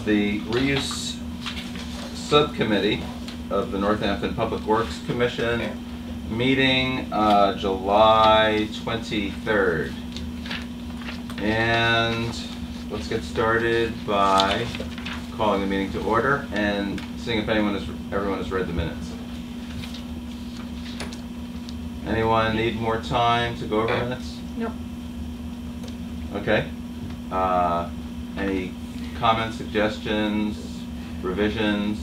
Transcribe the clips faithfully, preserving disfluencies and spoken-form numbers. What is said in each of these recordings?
the reuse subcommittee of the Northampton Public Works Commission meeting uh, July twenty-third. And let's get started by calling the meeting to order and seeing if anyone has, everyone has read the minutes. Anyone need more time to go over minutes? Nope. Okay. Uh, any comments, suggestions, revisions?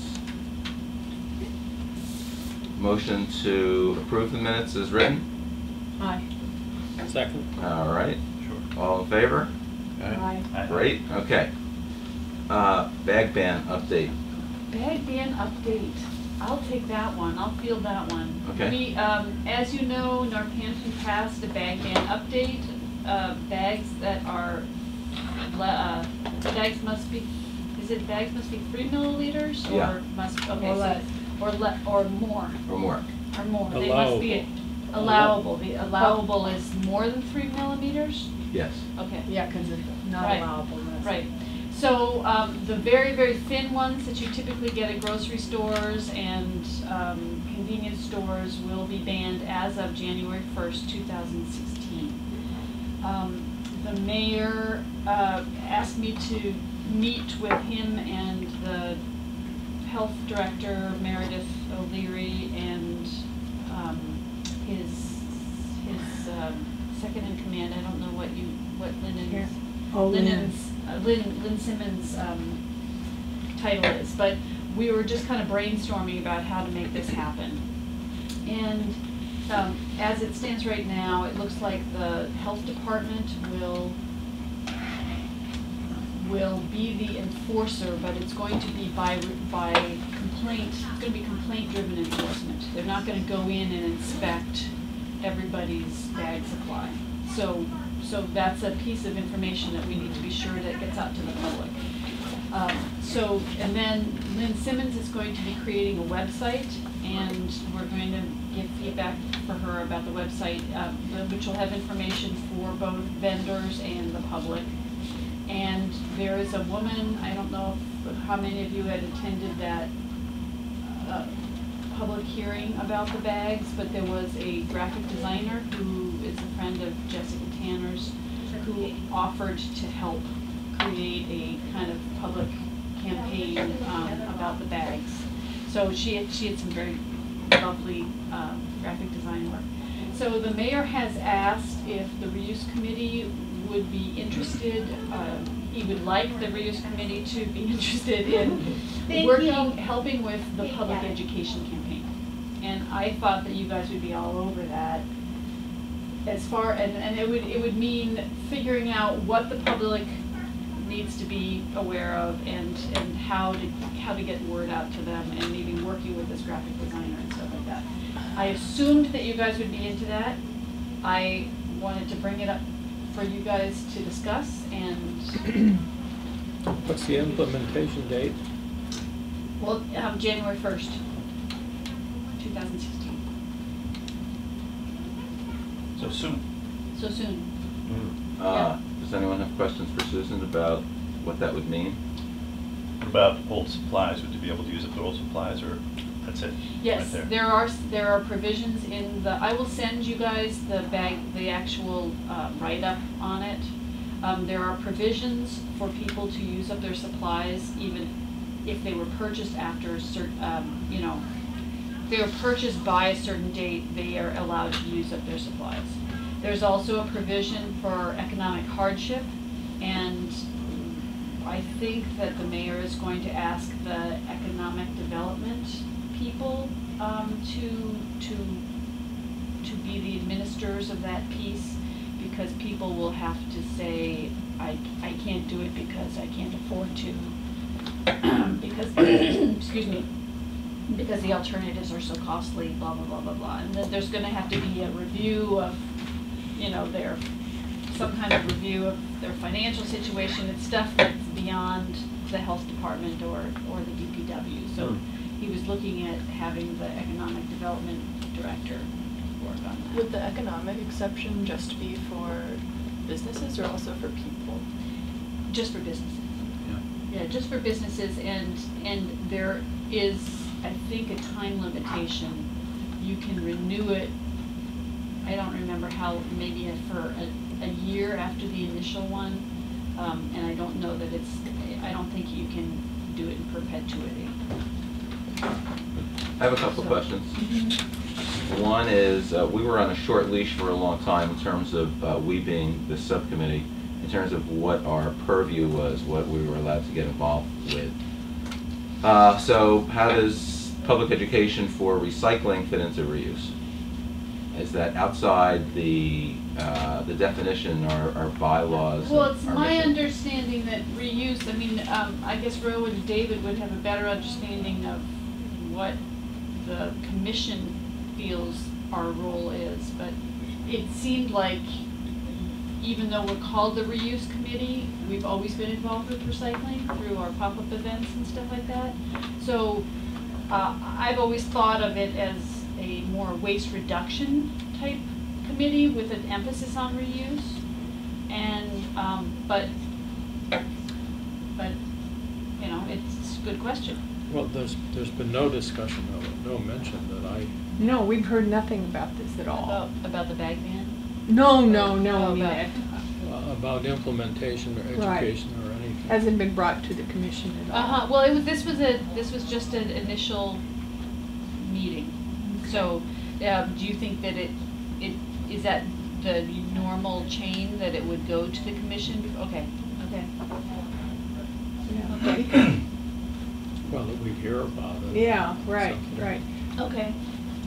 Motion to approve the minutes is written. Aye. Second. All right. Sure. All in favor? Aye. Great. Okay. Uh, bag ban update. Bag ban update. I'll take that one. I'll field that one. Okay. We, um, as you know, Northampton passed a bag ban update. Uh, bags that are, le uh, bags must be, is it bags must be three milliliters or Yeah. must, okay, Or so- less. or le or more, Or more. or more. They must be Allowable. allowable. The allowable is more than three millimeters? Yes. Okay. Yeah, because it's not Right. allowable. Right. So um, the very, very thin ones that you typically get at grocery stores and um, convenience stores will be banned as of January first, two thousand sixteen. Um, the mayor uh, asked me to meet with him and the health director, Meredith O'Leary, and um, his his um, second in command. I don't know what you what Lynn's Oh, Lynn's uh, Lynn Lynn Simmons' um, title is, but we were just kind of brainstorming about how to make this happen. And um, as it stands right now, it looks like the health department will will be the enforcer, but it's going to be by by complaint. It's going to be complaint-driven enforcement. They're not going to go in and inspect everybody's bag supply. So, so that's a piece of information that we need to be sure that gets out to the public. Um, so, and then Lynn Simmons is going to be creating a website, and we're going to give feedback for her about the website, um, which will have information for both vendors and the public. And there is a woman, I don't know if, how many of you had attended that uh, public hearing about the bags, but there was a graphic designer who is a friend of Jessica Tanner's who offered to help create a kind of public campaign um, about the bags. So she had, she had some very lovely uh, graphic design work. So the mayor has asked if the reuse committee would be interested, uh, he would like the reuse committee to be interested in Thank working, you. helping with the Thank public you. education campaign. And I thought that you guys would be all over that. As far, and, and it would, it would mean figuring out what the public needs to be aware of and, and how to, how to get word out to them, and maybe working with this graphic designer and stuff like that. I assumed that you guys would be into that. I wanted to bring it up for you guys to discuss, and What's the implementation date? well, um, January first, two thousand sixteen. So soon. So soon. Uh, does anyone have questions for Susan about what that would mean? What about old supplies? Would you be able to use it for old supplies, or that's it? Yes, right there? there are, there are provisions in the, I will send you guys the bag, the actual uh, write-up on it. Um, there are provisions for people to use up their supplies even if they were purchased after a certain, um, you know, if they were purchased by a certain date, they are allowed to use up their supplies. There's also a provision for economic hardship, and I think that the mayor is going to ask the economic development people um, to to to be the administrators of that piece, because people will have to say, I, I can't do it because I can't afford to, because, excuse me, because the alternatives are so costly, blah, blah, blah, blah, blah. And then there's gonna have to be a review of, you know, their, some kind of review of their financial situation. It's stuff that's beyond the health department or, or the D P W. So Mm. he was looking at having the economic development director work on that. Would the economic exception just be for businesses or also for people? Just for businesses. Yeah. Yeah, just for businesses, and, and there is, I think, a time limitation. You can renew it, I don't remember how, maybe for a, a year after the initial one. Um, and I don't know that it's, I don't think you can do it in perpetuity. I have a couple of questions. One is, uh, we were on a short leash for a long time in terms of, uh, we being the subcommittee, in terms of what our purview was, what we were allowed to get involved with. Uh, so how does public education for recycling fit into reuse? Is that outside the, uh, the definition, our, our bylaws? Well, and it's our my mission? understanding that reuse, I mean, um, I guess Ro and David would have a better understanding of what the commission feels our role is, but it seemed like even though we're called the reuse committee, we've always been involved with recycling through our pop-up events and stuff like that. So uh, I've always thought of it as a more waste reduction type committee with an emphasis on reuse. And, um, but, but, you know, it's a good question. Well, there's, there's been no discussion of it, no mention that I, No, we've heard nothing about this at all. About, about the bag ban? No, no, no, Oh, I mean, about- it uh, about implementation or Right. education or anything. hasn't been brought to the commission at all. Uh-huh, well, it was, this was a, this was just an initial meeting. So, um, do you think that it, it, is that the normal chain that it would go to the commission? bef- Okay, okay. Yeah, okay. Well, that we hear about it. Yeah, right, Something. right. Okay.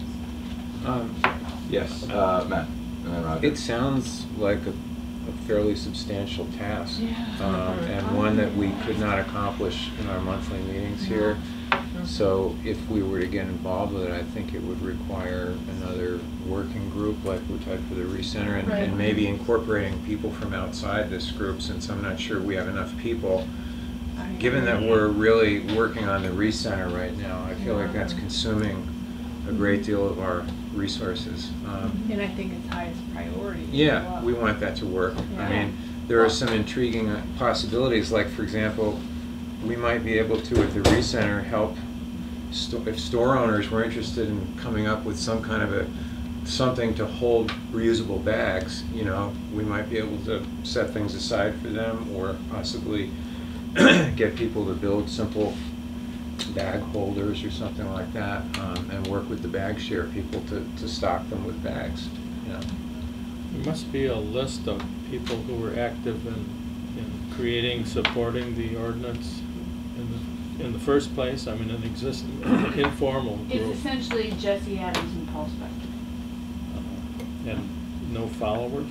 Um, Yes, uh, Matt, and then Roger. It sounds like a, a fairly substantial task. Yeah. Um, and one that we could not accomplish in our monthly meetings here. So if we were to get involved with it, I think it would require another working group like we've had for the recenter, and, Right. and maybe incorporating people from outside this group, since I'm not sure we have enough people. I Given that agree. we're really working on the recenter right now, I feel like that's consuming a great deal of our resources. Um, And I think it's highest priority. as Yeah, well. we want that to work. I Yeah. mean, there are some intriguing uh, possibilities, like, for example, we might be able to, at the recenter, help, sto- if store owners were interested in coming up with some kind of a, something to hold reusable bags, you know, we might be able to set things aside for them, or possibly get people to build simple bag holders or something like that, um, and work with the bag share people to, to stock them with bags, you know. There must be a list of people who were active in, in creating, supporting the ordinance in the, in the first place. I mean, an existing informal group. It's essentially Jesse Adams and Paul Spector. uh, And no followers.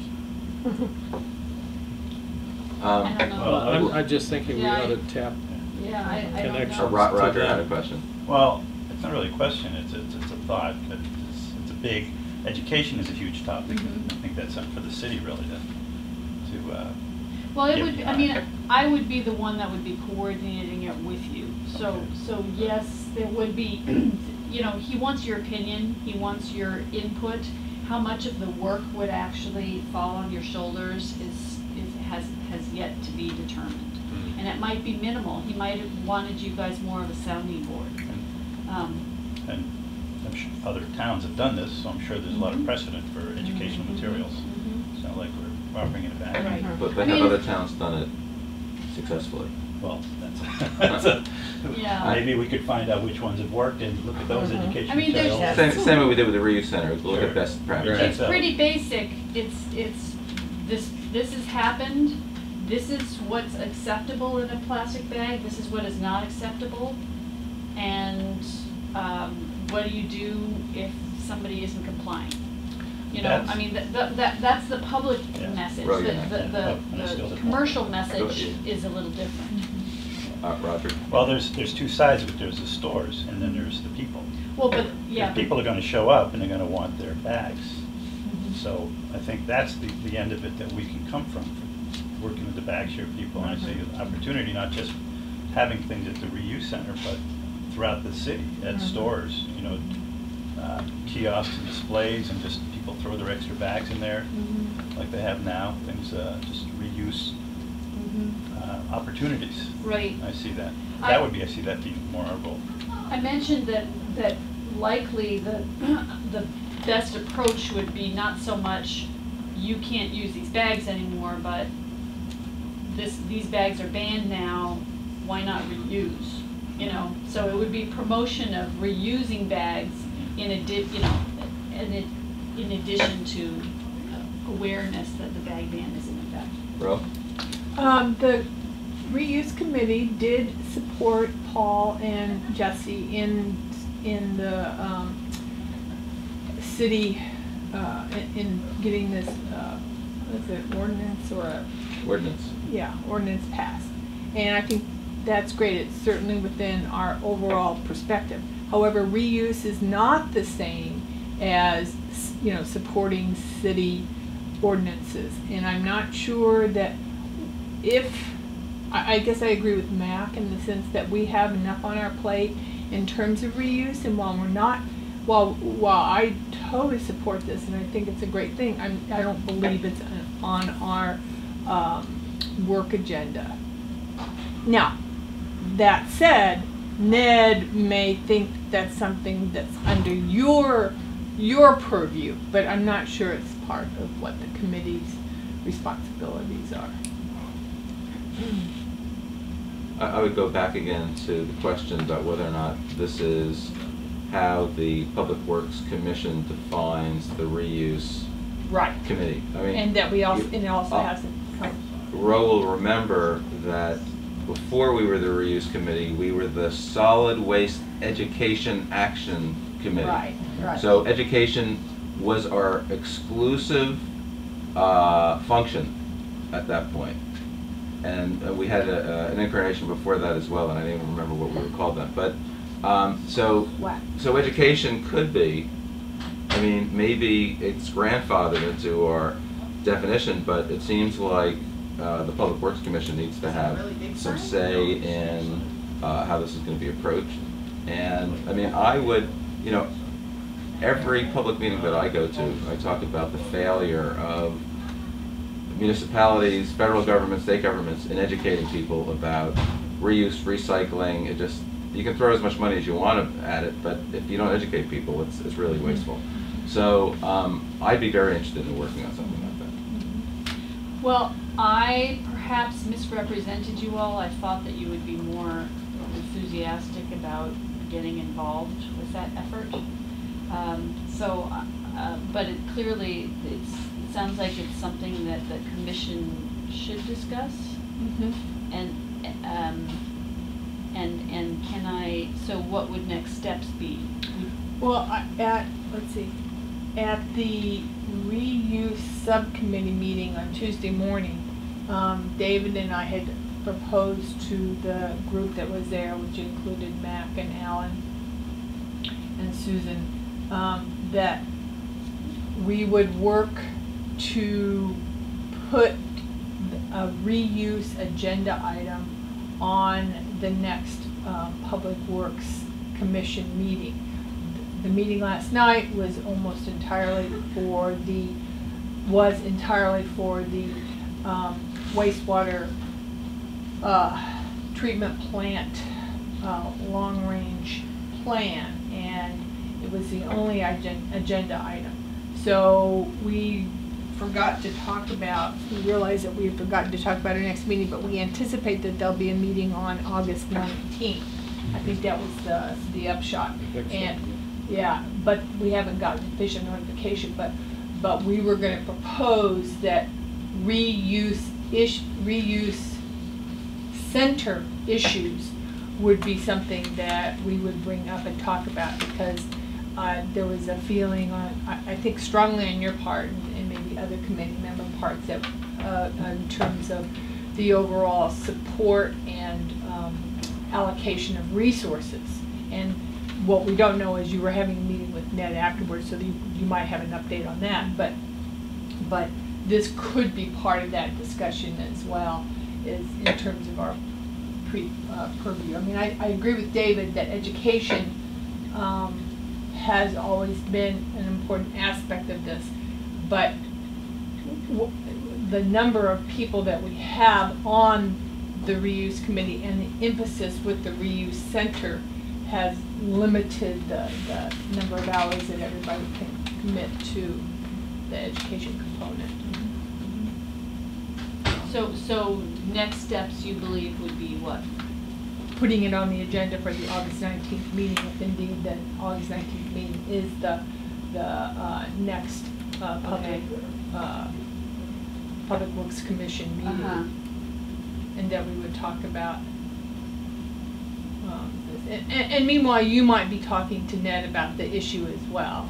Um, I don't know. Well, I'm, I'm just thinking we Yeah, I- ought to tap. Yeah, I, I don't Connection. uh, know. Ro- to Roger had a them. question. Well, it's not really a question, it's, it's, it's a thought, but it's, it's a big, education is a huge topic, and I think that's something for the city really to, to, uh, Well, it Yeah, would, yeah. I mean, I would be the one that would be coordinating it with you. So, Okay. so yes, there would be, you know, he wants your opinion, he wants your input. How much of the work would actually fall on your shoulders is, is, has, has yet to be determined. And it might be minimal, he might have wanted you guys more of a sounding board. and, Um, and I'm sure other towns have done this, so I'm sure there's a lot of Mhm. precedent for educational materials. mhm. It's not like we're offering it back. Right. But I they have mean- other towns done it successfully. Well, that's, that's a, Yeah. maybe we could find out which ones have worked and look at those Mhm. educational I mean, there's- materials. Same, same way we did with the reuse center, look Sure. at best Right. practice. It's pretty basic, it's, it's, this, this has happened, this is what's acceptable in a plastic bag, this is what is not acceptable, and, um, what do you do if somebody isn't complying? You know, I That's- mean, that, that, that- that's the public Yeah. message, Right, the, yeah. the, Yeah. the, Oh, and I still the have commercial more. message Yeah. is a little different. Uh, Roger? Well, there's, there's two sides of it. There's the stores and then there's the people. Well, but, yeah. If people are gonna show up and they're gonna want their bags. Mhm. So I think that's the, the end of it that we can come from, working with the bag share people. And I see an opportunity, not just having things at the reuse center, but throughout the city, at Mhm. stores, you know, uh, kiosks and displays, and just people throw their extra bags in there Mhm. like they have now, things, uh, just reuse Mhm. uh, opportunities. Right. I see that. I- That would be, I see that being more our role. I mentioned that, that likely the, the best approach would be not so much you can't use these bags anymore, but this, these bags are banned now, why not reuse? You know, so it would be promotion of reusing bags in addi, you know, in, it- in addition to awareness that the bag ban is in effect. Ro? Um, the reuse committee did support Paul and Jesse in, in the, um, city, uh, in, in getting this, uh, what is it, ordinance or a, Ordinance. yeah, ordinance passed. And I think that's great, it's certainly within our overall perspective. However, reuse is not the same as, you know, supporting city ordinances. And I'm not sure that if, I, I guess I agree with Mac in the sense that we have enough on our plate in terms of reuse, and while we're not, while, while I totally support this and I think it's a great thing, I'm, I don't believe it's on our um, work agenda. Now, that said, Ned may think that's something that's under your your purview, but I'm not sure it's part of what the committee's responsibilities are. I, I would go back again to the question about whether or not this is how the Public Works Commission defines the reuse Right. committee. I mean, And that we also, you- and it also uh, hasn't come. Ro will remember that before we were the reuse committee, we were the Solid Waste Education Action Committee. Right, right. So education was our exclusive uh, function at that point. And uh, we had a, uh, an incarnation before that as well, and I don't even remember what we were called then. But um, so, Wow. so education could be, I mean, maybe it's grandfathered into our definition, but it seems like uh, the Public Works Commission needs to have some say in uh, how this is going to be approached. And I mean, I would, you know, every public meeting that I go to, I talk about the failure of municipalities, federal governments, state governments in educating people about reuse, recycling. It just, you can throw as much money as you want at it, but if you don't educate people, it's, it's really wasteful. So um, I'd be very interested in working on something like that. Well, I perhaps misrepresented you all. I thought that you would be more enthusiastic about getting involved with that effort. Um, so, uh, but it clearly, it's, it sounds like it's something that the commission should discuss. Mhm. And, um, and, and can I, so what would next steps be? Well, I- at, let's see, at the reuse subcommittee meeting on Tuesday morning, um, David and I had proposed to the group that was there, which included Mac and Alan and Susan, um, that we would work to put a reuse agenda item on the next uh, Public Works Commission meeting. The meeting last night was almost entirely for the, was entirely for the um, wastewater uh, treatment plant uh, long-range plan, and it was the only agen- agenda item. So we forgot to talk about, we realized that we had forgotten to talk about our next meeting, but we anticipate that there'll be a meeting on August nineteenth. I think that was the, the upshot. think so. And, yeah, but we haven't gotten official notification, but, but we were gonna propose that reuse ish, reuse center issues would be something that we would bring up and talk about, because uh, there was a feeling on, I, I think strongly on your part, and and maybe other committee member parts, that uh, in terms of the overall support and um, allocation of resources. And what we don't know is you were having a meeting with Ned afterwards, so you, you might have an update on that. But but this could be part of that discussion as well, is in terms of our pre, uh, purview. I mean, I, I agree with David that education um, has always been an important aspect of this, but w the number of people that we have on the reuse committee and the emphasis with the reuse center has limited the, the number of hours that everybody can commit to the education component. So, so next steps you believe would be what? Putting it on the agenda for the August nineteenth meeting, if indeed the August nineteenth meeting is the, the, uh, next, uh, public, Okay. uh, Public Works Commission meeting. Uh-huh. And that we would talk about, um, this. And, and and meanwhile, you might be talking to Ned about the issue as well,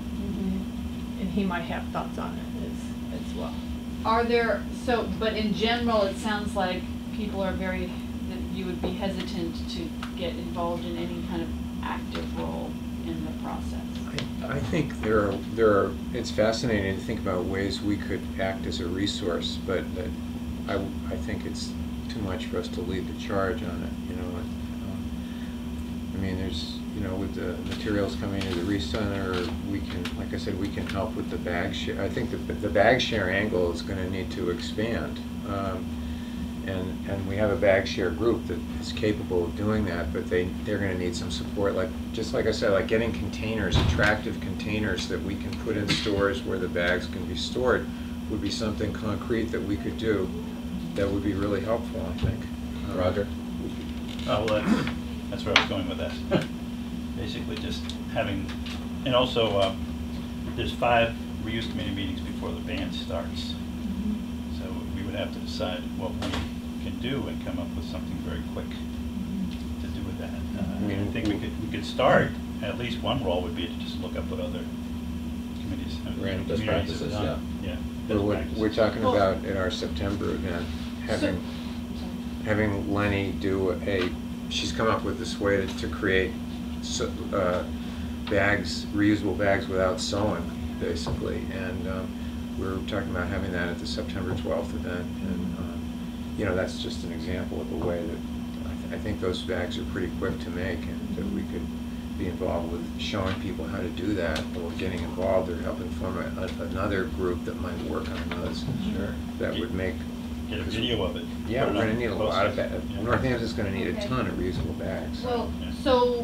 and he might have thoughts on it as, as well. Are there, so, but in general, it sounds like people are very, that you would be hesitant to get involved in any kind of active role in the process. I, I think there are, there are, it's fascinating to think about ways we could act as a resource, but uh, I, I think it's too much for us to lead the charge on it, you know. Um, I mean, there's, you know, with the materials coming to the recenter, we can, like I said, we can help with the bag share. I think the, the bag share angle is going to need to expand. Um, and, and we have a bag share group that is capable of doing that, but they, they're going to need some support. Like, just like I said, like getting containers, attractive containers that we can put in stores where the bags can be stored would be something concrete that we could do that would be really helpful, I think. Um, Roger? Oh, well, that's, that's where I was going with that. Basically just having, and also, uh, there's five reuse committee meetings before the band starts. So we would have to decide what we can do and come up with something very quick to do with that. Uh, I mean, I think we could, we could start, at least one role would be to just look up what other committees, uh, Right, best communities have practices, done. Yeah. We're, best we're- practices. we're talking Well- about at our September event, having, having Lenny do a, she's come up with this way to, to create so- uh, bags, reusable bags without sewing, basically. And um, we're talking about having that at the September twelfth event. And, um, you know, that's just an example of a way that I, th I think those bags are pretty quick to make, and that we could be involved with showing people how to do that, or getting involved, or helping form a, a, another group that might work on those. Sure. That would make. Get a 'cause- video of it. Yeah, put we're it gonna on need a lot of, posters. ba- Yeah. Northampton's gonna need a Okay. ton of reusable bags. Well, Yeah. so,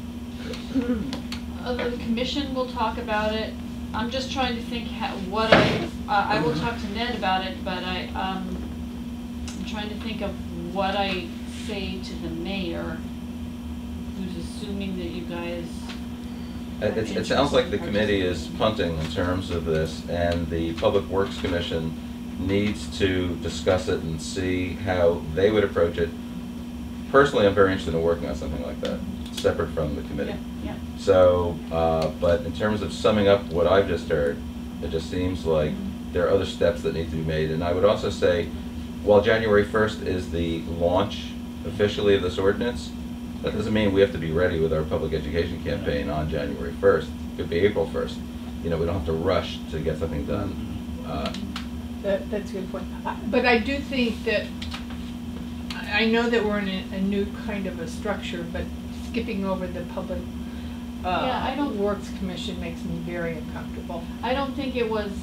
uh, the commission will talk about it. I'm just trying to think ha what I, uh, I will talk to Ned about it, but I, um, I'm trying to think of what I say to the mayor, who's assuming that you guys. It, it's- it sounds like the committee is punting in terms of this, and the Public Works Commission needs to discuss it and see how they would approach it. Personally, I'm very interested in working on something like that, separate from the committee. Yeah, So, uh, but in terms of summing up what I've just heard, it just seems like there are other steps that need to be made. And I would also say, while January first is the launch officially of this ordinance, that doesn't mean we have to be ready with our public education campaign on January first. It could be April first. You know, we don't have to rush to get something done. Uh, That, that's a good point. I- But I do think that, I I know that we're in a, a new kind of a structure, but skipping over the public, Yeah, I uh, don't- works commission makes me very uncomfortable. I don't think it was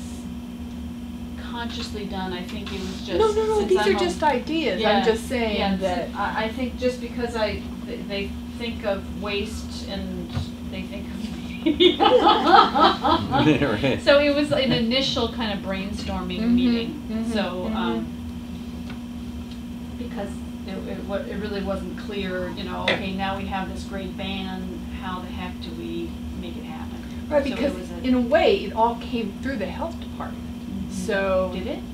consciously done. I think it was just. No, no, no, since these I'm are a- just ideas. Yeah, I'm just saying yeah, that. I, I think just because I, they- they think of waste and they think of me. Right. So it was an initial kind of brainstorming Mhm, meeting, mhm, so, um, mhm. because it, it, wa- it really wasn't clear, you know, okay, now we have this great band, how the heck do we make it happen? Right, So it because was a- in a way, it all came through the health department. So. Did it?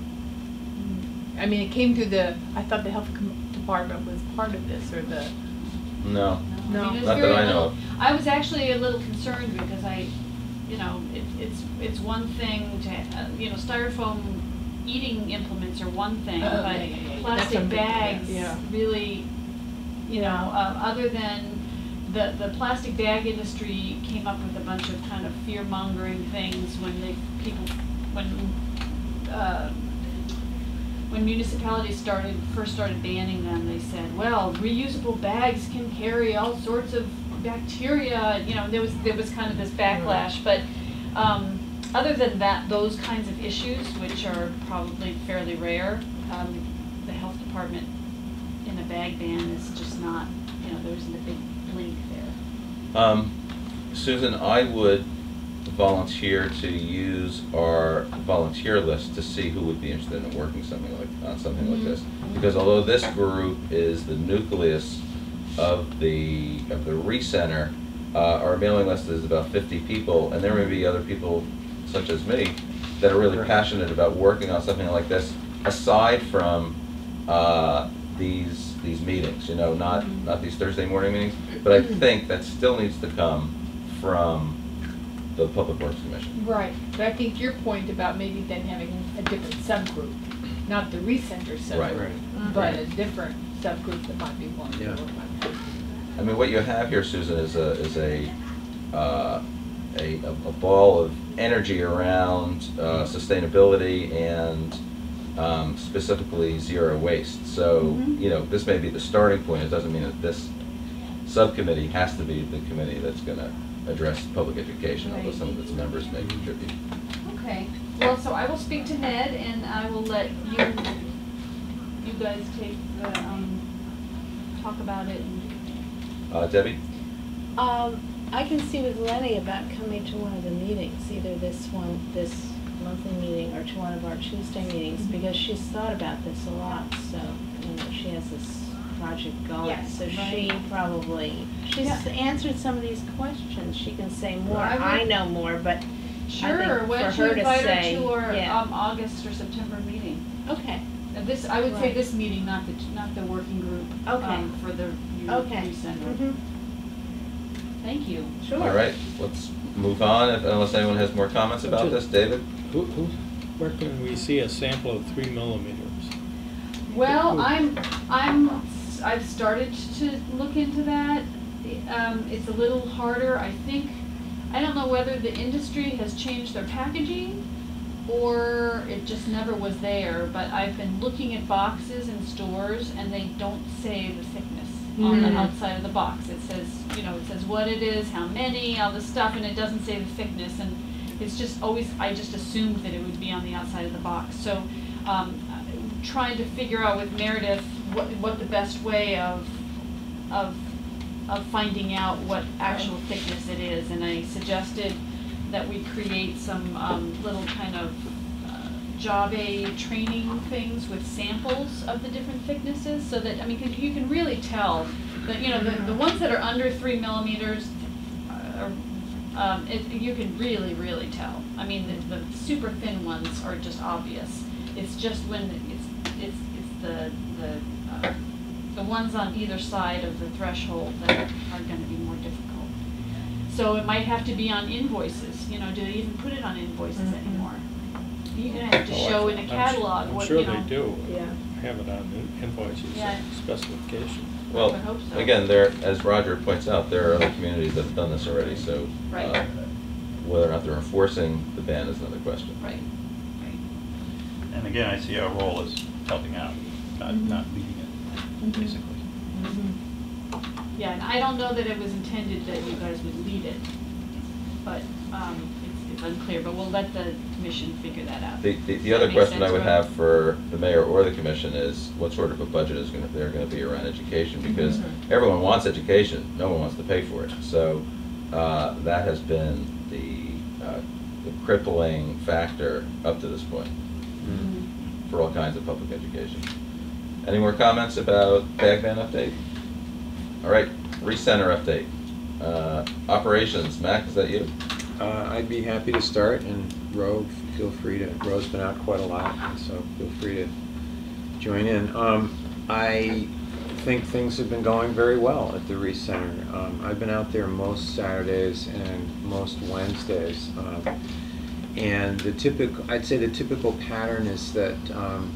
I mean, it came through the, I thought the health com- department was part of this, or the, No. No. I mean, it's Not that very I know little- of. I was actually a little concerned because I, you know, it, it's, it's one thing to, uh, you know, styrofoam eating implements are one thing, Oh, but yeah, yeah, yeah. That's plastic something, bags yeah. really, you know, uh, other than the, the plastic bag industry came up with a bunch of kind of fear mongering things when they, people, when, uh, when municipalities started, first started banning them, they said, well, reusable bags can carry all sorts of bacteria, you know, there was, there was kind of this backlash, but, um, other than that, those kinds of issues, which are probably fairly rare, um, the health department bag ban is just not, you know, there isn't a big link there. Um, Susan, I would volunteer to use our volunteer list to see who would be interested in working something like, on something like this. Because although this group is the nucleus of the, of the recenter, uh, our mailing list is about fifty people, and there may be other people, such as me, that are really passionate about working on something like this, aside from uh, these these meetings, you know, not, not these Thursday morning meetings, but I think that still needs to come from the Public Works Commission. Right, but I think your point about maybe then having a different subgroup, not the recenter subgroup, Right. but a different subgroup that might be willing to Yeah. work on that. I mean, what you have here, Susan, is a, is a, uh, a, a ball of energy around uh, sustainability and um, specifically zero waste. So, Mhm. you know, this may be the starting point. It doesn't mean that this subcommittee has to be the committee that's going to address public education, although some of its members may contribute. Okay, well, so I will speak to Ned, and I will let you, you guys take the, um, talk about it. and- Uh, Debbie? Um, I can see with Lenny about coming to one of the meetings, either this one, this monthly meeting, or to one of our Tuesday meetings, because she's thought about this a lot, so, you know, she has this project going. Yes, So right. she probably, she's Yeah. answered some of these questions, she can say more, I would- I know more, but, Sure, think why don't for you her to invite her say, to our, yeah. um, August or September meeting? okay, Uh, This, I would say Right. this meeting, not the, not the working group. Okay. um, For the, you, okay. you center. Mhm. Thank you. Sure. All right, let's move on, if- unless anyone has more comments about this. David? Who, who, where can we see a sample of three millimeters? Well, Ooh. I'm, I'm, I've started to look into that. Um, it's a little harder, I think. I don't know whether the industry has changed their packaging or it just never was there, but I've been looking at boxes in stores and they don't say the thickness on the Mm. outside of the box. It says, you know, it says what it is, how many, all this stuff, and it doesn't say the thickness, and it's just always, I just assumed that it would be on the outside of the box. So, um, trying to figure out with Meredith what, what the best way of, of, of finding out what actual thickness it is, and I suggested that we create some, um, little kind of uh, job aid training things with samples of the different thicknesses, so that, I mean, 'cause you can really tell that, you know, the, the ones that are under three millimeters, uh, are, um, it, you can really, really tell. I mean, the, the super thin ones are just obvious. It's just when it's, it's, it's the, the, uh, the ones on either side of the threshold that are gonna be more difficult. So it might have to be on invoices, you know, do they even put it on invoices Mhm. anymore? You're gonna have to Oh, I- show in a I'm su- catalog what, you know. I'm sure they do. Yeah. Have it on in- invoices, Yeah. specification. Well, would hope so. again, there, as Roger points out, there are other communities that have done this already, so Right. uh, whether or not they're enforcing the ban is another question. Right, right. And again, I see our role as helping out, not, Mhm. not leading it, Mhm. basically. Yeah, and I don't know that it was intended that you guys would lead it, but, um, it's, it's unclear, but we'll let the commission figure that out. The, the, Does the that other make question I sense, would Rob? have for the mayor or the commission is what sort of a budget is gonna, they're gonna be around education, because Mhm. everyone wants education, no one wants to pay for it. So, uh, that has been the, uh, the crippling factor up to this point Mhm. for all kinds of public education. Any more comments about bag ban update? All right, recenter update. Uh, operations, Mac, is that you? Uh, I'd be happy to start, and Ro, feel free to, Ro's been out quite a lot, so feel free to join in. Um, I think things have been going very well at the recenter. Um, I've been out there most Saturdays and most Wednesdays. Um, and the typical, I'd say the typical pattern is that um,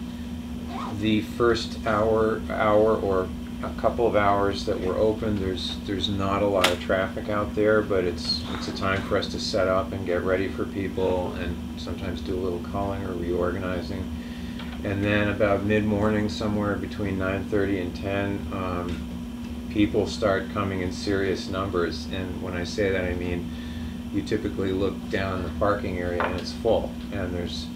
the first hour, hour or a couple of hours that we're open, there's there's not a lot of traffic out there, but it's it's a time for us to set up and get ready for people, and sometimes do a little calling or reorganizing. And then about mid-morning, somewhere between nine thirty and ten, um, people start coming in serious numbers. And when I say that, I mean you typically look down in the parking area and it's full, and there's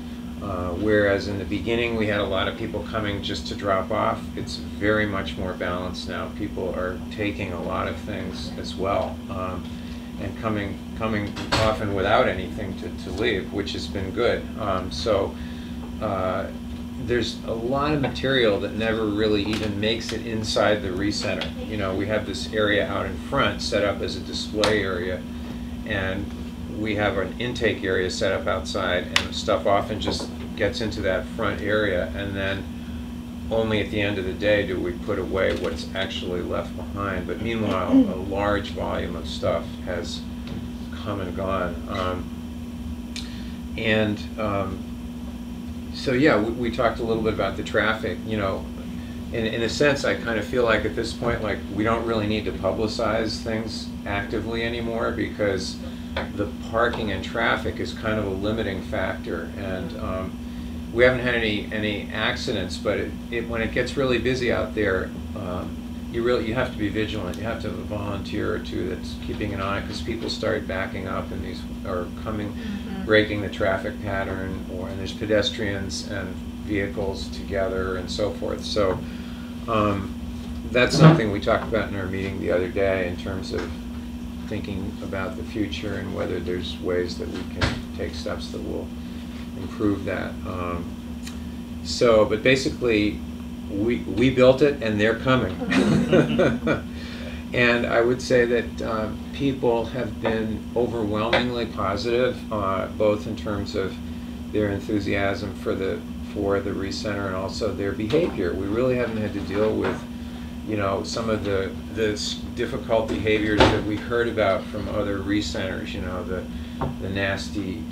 Uh, whereas in the beginning we had a lot of people coming just to drop off, it's very much more balanced now. People are taking a lot of things as well, um, and coming coming often without anything to, to leave, which has been good. Um, so uh, there's a lot of material that never really even makes it inside the recenter. You know, we have this area out in front set up as a display area, and we have an intake area set up outside, and stuff often just gets into that front area, and then only at the end of the day do we put away what's actually left behind. But meanwhile, a large volume of stuff has come and gone. Um, and um, so yeah, we, we talked a little bit about the traffic. You know, in, in a sense, I kind of feel like at this point, like we don't really need to publicize things actively anymore, because the parking and traffic is kind of a limiting factor. And um, we haven't had any any accidents, but it, it, when it gets really busy out there, um, you really you have to be vigilant. You have to have a volunteer or two that's keeping an eye, because people start backing up and these are coming, mm-hmm. breaking the traffic pattern, or and there's pedestrians and vehicles together and so forth. So um, that's something we talked about in our meeting the other day in terms of thinking about the future and whether there's ways that we can take steps that will improve that. Um, so, but basically, we we built it and they're coming. And I would say that um, people have been overwhelmingly positive, uh, both in terms of their enthusiasm for the for the recenter and also their behavior. We really haven't had to deal with, you know, some of the the difficult behaviors that we heard about from other recenters. You know, the the nasty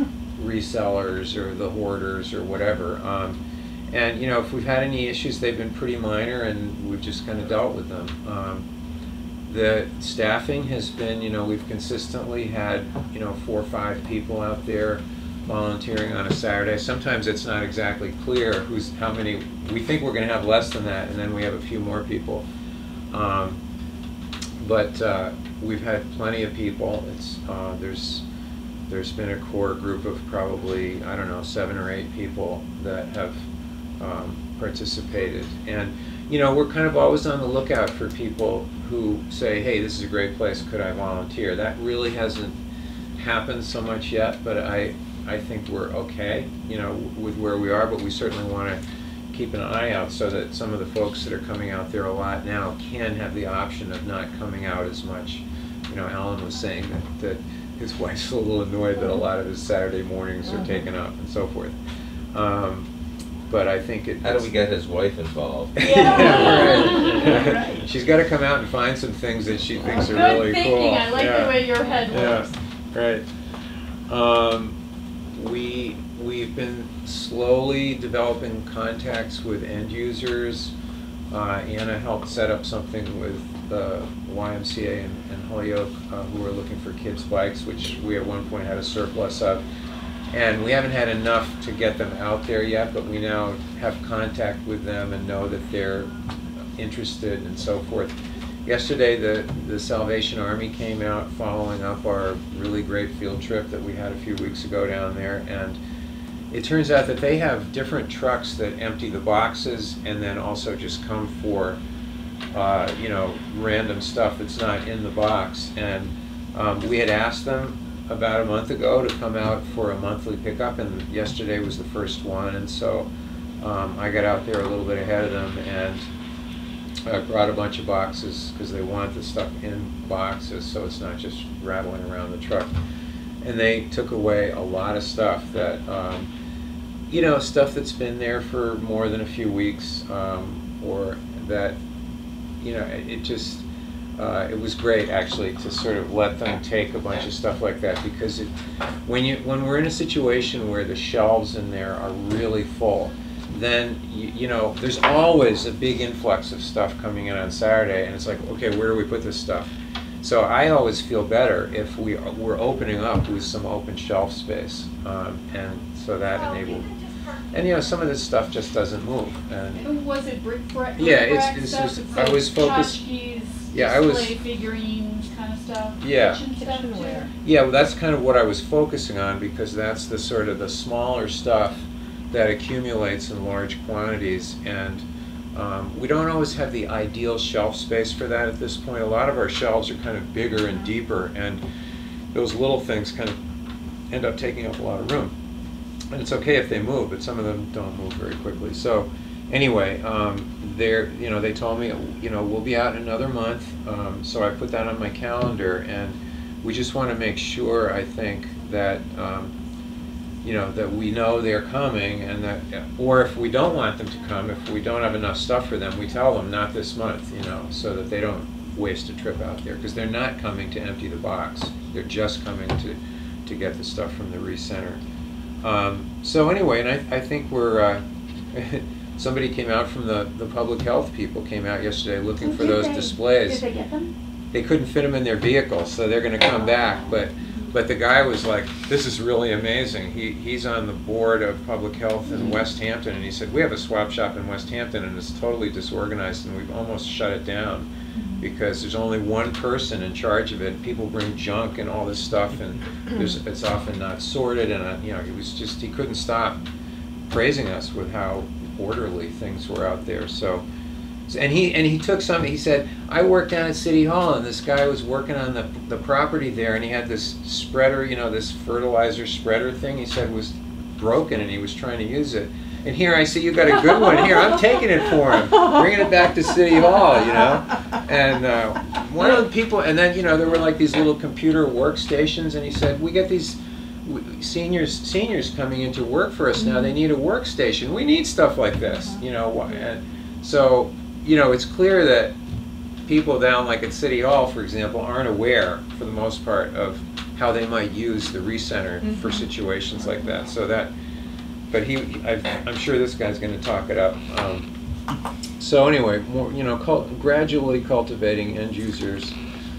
resellers or the hoarders or whatever. Um, and you know, if we've had any issues, they've been pretty minor, and we've just kind of dealt with them. Um, the staffing has been, you know, we've consistently had, you know, four or five people out there volunteering on a Saturday. Sometimes it's not exactly clear who's how many. We think we're going to have less than that, and then we have a few more people. Um, but uh, we've had plenty of people. It's uh, there's there's been a core group of probably, I don't know, seven or eight people that have um, participated. And you know, we're kind of always on the lookout for people who say, "Hey, this is a great place. Could I volunteer?" That really hasn't happened so much yet, but I. I think we're okay, you know, with where we are, but we certainly want to keep an eye out so that some of the folks that are coming out there a lot now can have the option of not coming out as much. You know, Alan was saying that, that his wife's a little annoyed that a lot of his Saturday mornings are taken up and so forth. Um, but I think it... How do we get his wife involved? Yeah, yeah, right. right. She's got to come out and find some things that she thinks Good are really thinking. cool. I like yeah. the way your head Yeah, works. right. Um, we, we've been slowly developing contacts with end users. Uh, Anna helped set up something with the Y M C A in, in Holyoke, uh, who are looking for kids' bikes, which we at one point had a surplus of. And we haven't had enough to get them out there yet, but we now have contact with them and know that they're interested and so forth. Yesterday, the, the Salvation Army came out following up our really great field trip that we had a few weeks ago down there, and it turns out that they have different trucks that empty the boxes and then also just come for, uh, you know, random stuff that's not in the box. And um, we had asked them about a month ago to come out for a monthly pickup, and yesterday was the first one, and so um, I got out there a little bit ahead of them and I brought a bunch of boxes because they want the stuff in boxes so it's not just rattling around the truck. And they took away a lot of stuff that, um, you know, stuff that's been there for more than a few weeks, um, or that, you know, it, it just, uh, it was great actually to sort of let them take a bunch of stuff like that, because it, when you when we're in a situation where the shelves in there are really full, then you, you know, there's always a big influx of stuff coming in on Saturday, and it's like, okay, where do we put this stuff? So I always feel better if we we're opening up with some open shelf space, um, and so that enabled. And you know, some of this stuff just doesn't move. And Was it brick brick? Yeah, it's- brick it's stuff? just- It's I like was focused- tchotchkes, Yeah, I was- display figurines kind of stuff. Yeah. Kitchen stuff too. Kitchenware. Yeah, well, that's kind of what I was focusing on, because that's the sort of the smaller stuff that accumulates in large quantities, and um, we don't always have the ideal shelf space for that at this point. A lot of our shelves are kind of bigger and deeper, and those little things kind of end up taking up a lot of room. And it's okay if they move, but some of them don't move very quickly. So anyway, um, they're, you know, they told me, you know, we'll be out in another month. Um, so I put that on my calendar, and we just want to make sure, I think, that, um, you know, that we know they're coming, and that, or if we don't want them to come, if we don't have enough stuff for them, we tell them not this month, you know, so that they don't waste a trip out there, because they're not coming to empty the box. They're just coming to, to get the stuff from the recenter. Um, so anyway, and I, I think we're, uh, somebody came out from the, the public health people came out yesterday looking for those displays. Did they get them? They couldn't fit them in their vehicle, so they're going to come back. But but the guy was like, "This is really amazing." He he's on the board of public health in West Hampton, and he said, "We have a swap shop in West Hampton, and it's totally disorganized, and we've almost shut it down because there's only one person in charge of it. People bring junk and all this stuff, and there's it's often not sorted." And uh, you know, he was just he couldn't stop praising us with how orderly things were out there. So. And he and he took some. He said, "I worked down at City Hall, and this guy was working on the the property there, and he had this spreader, you know, this fertilizer spreader thing. He said was broken, and he was trying to use it. And here I see you got a good one. Here, I'm taking it for him, bringing it back to City Hall, you know." And uh, one of the people, and then you know, there were like these little computer workstations, and he said, "We get these." Seniors, seniors coming into work for us now. They need a workstation. We need stuff like this, you know. And so, you know, it's clear that people down, like at City Hall, for example, aren't aware, for the most part, of how they might use the recenter mm-hmm. for situations like that. So that, but he, I've, I'm sure this guy's going to talk it up. Um, so anyway, more, you know, cult, gradually cultivating end users.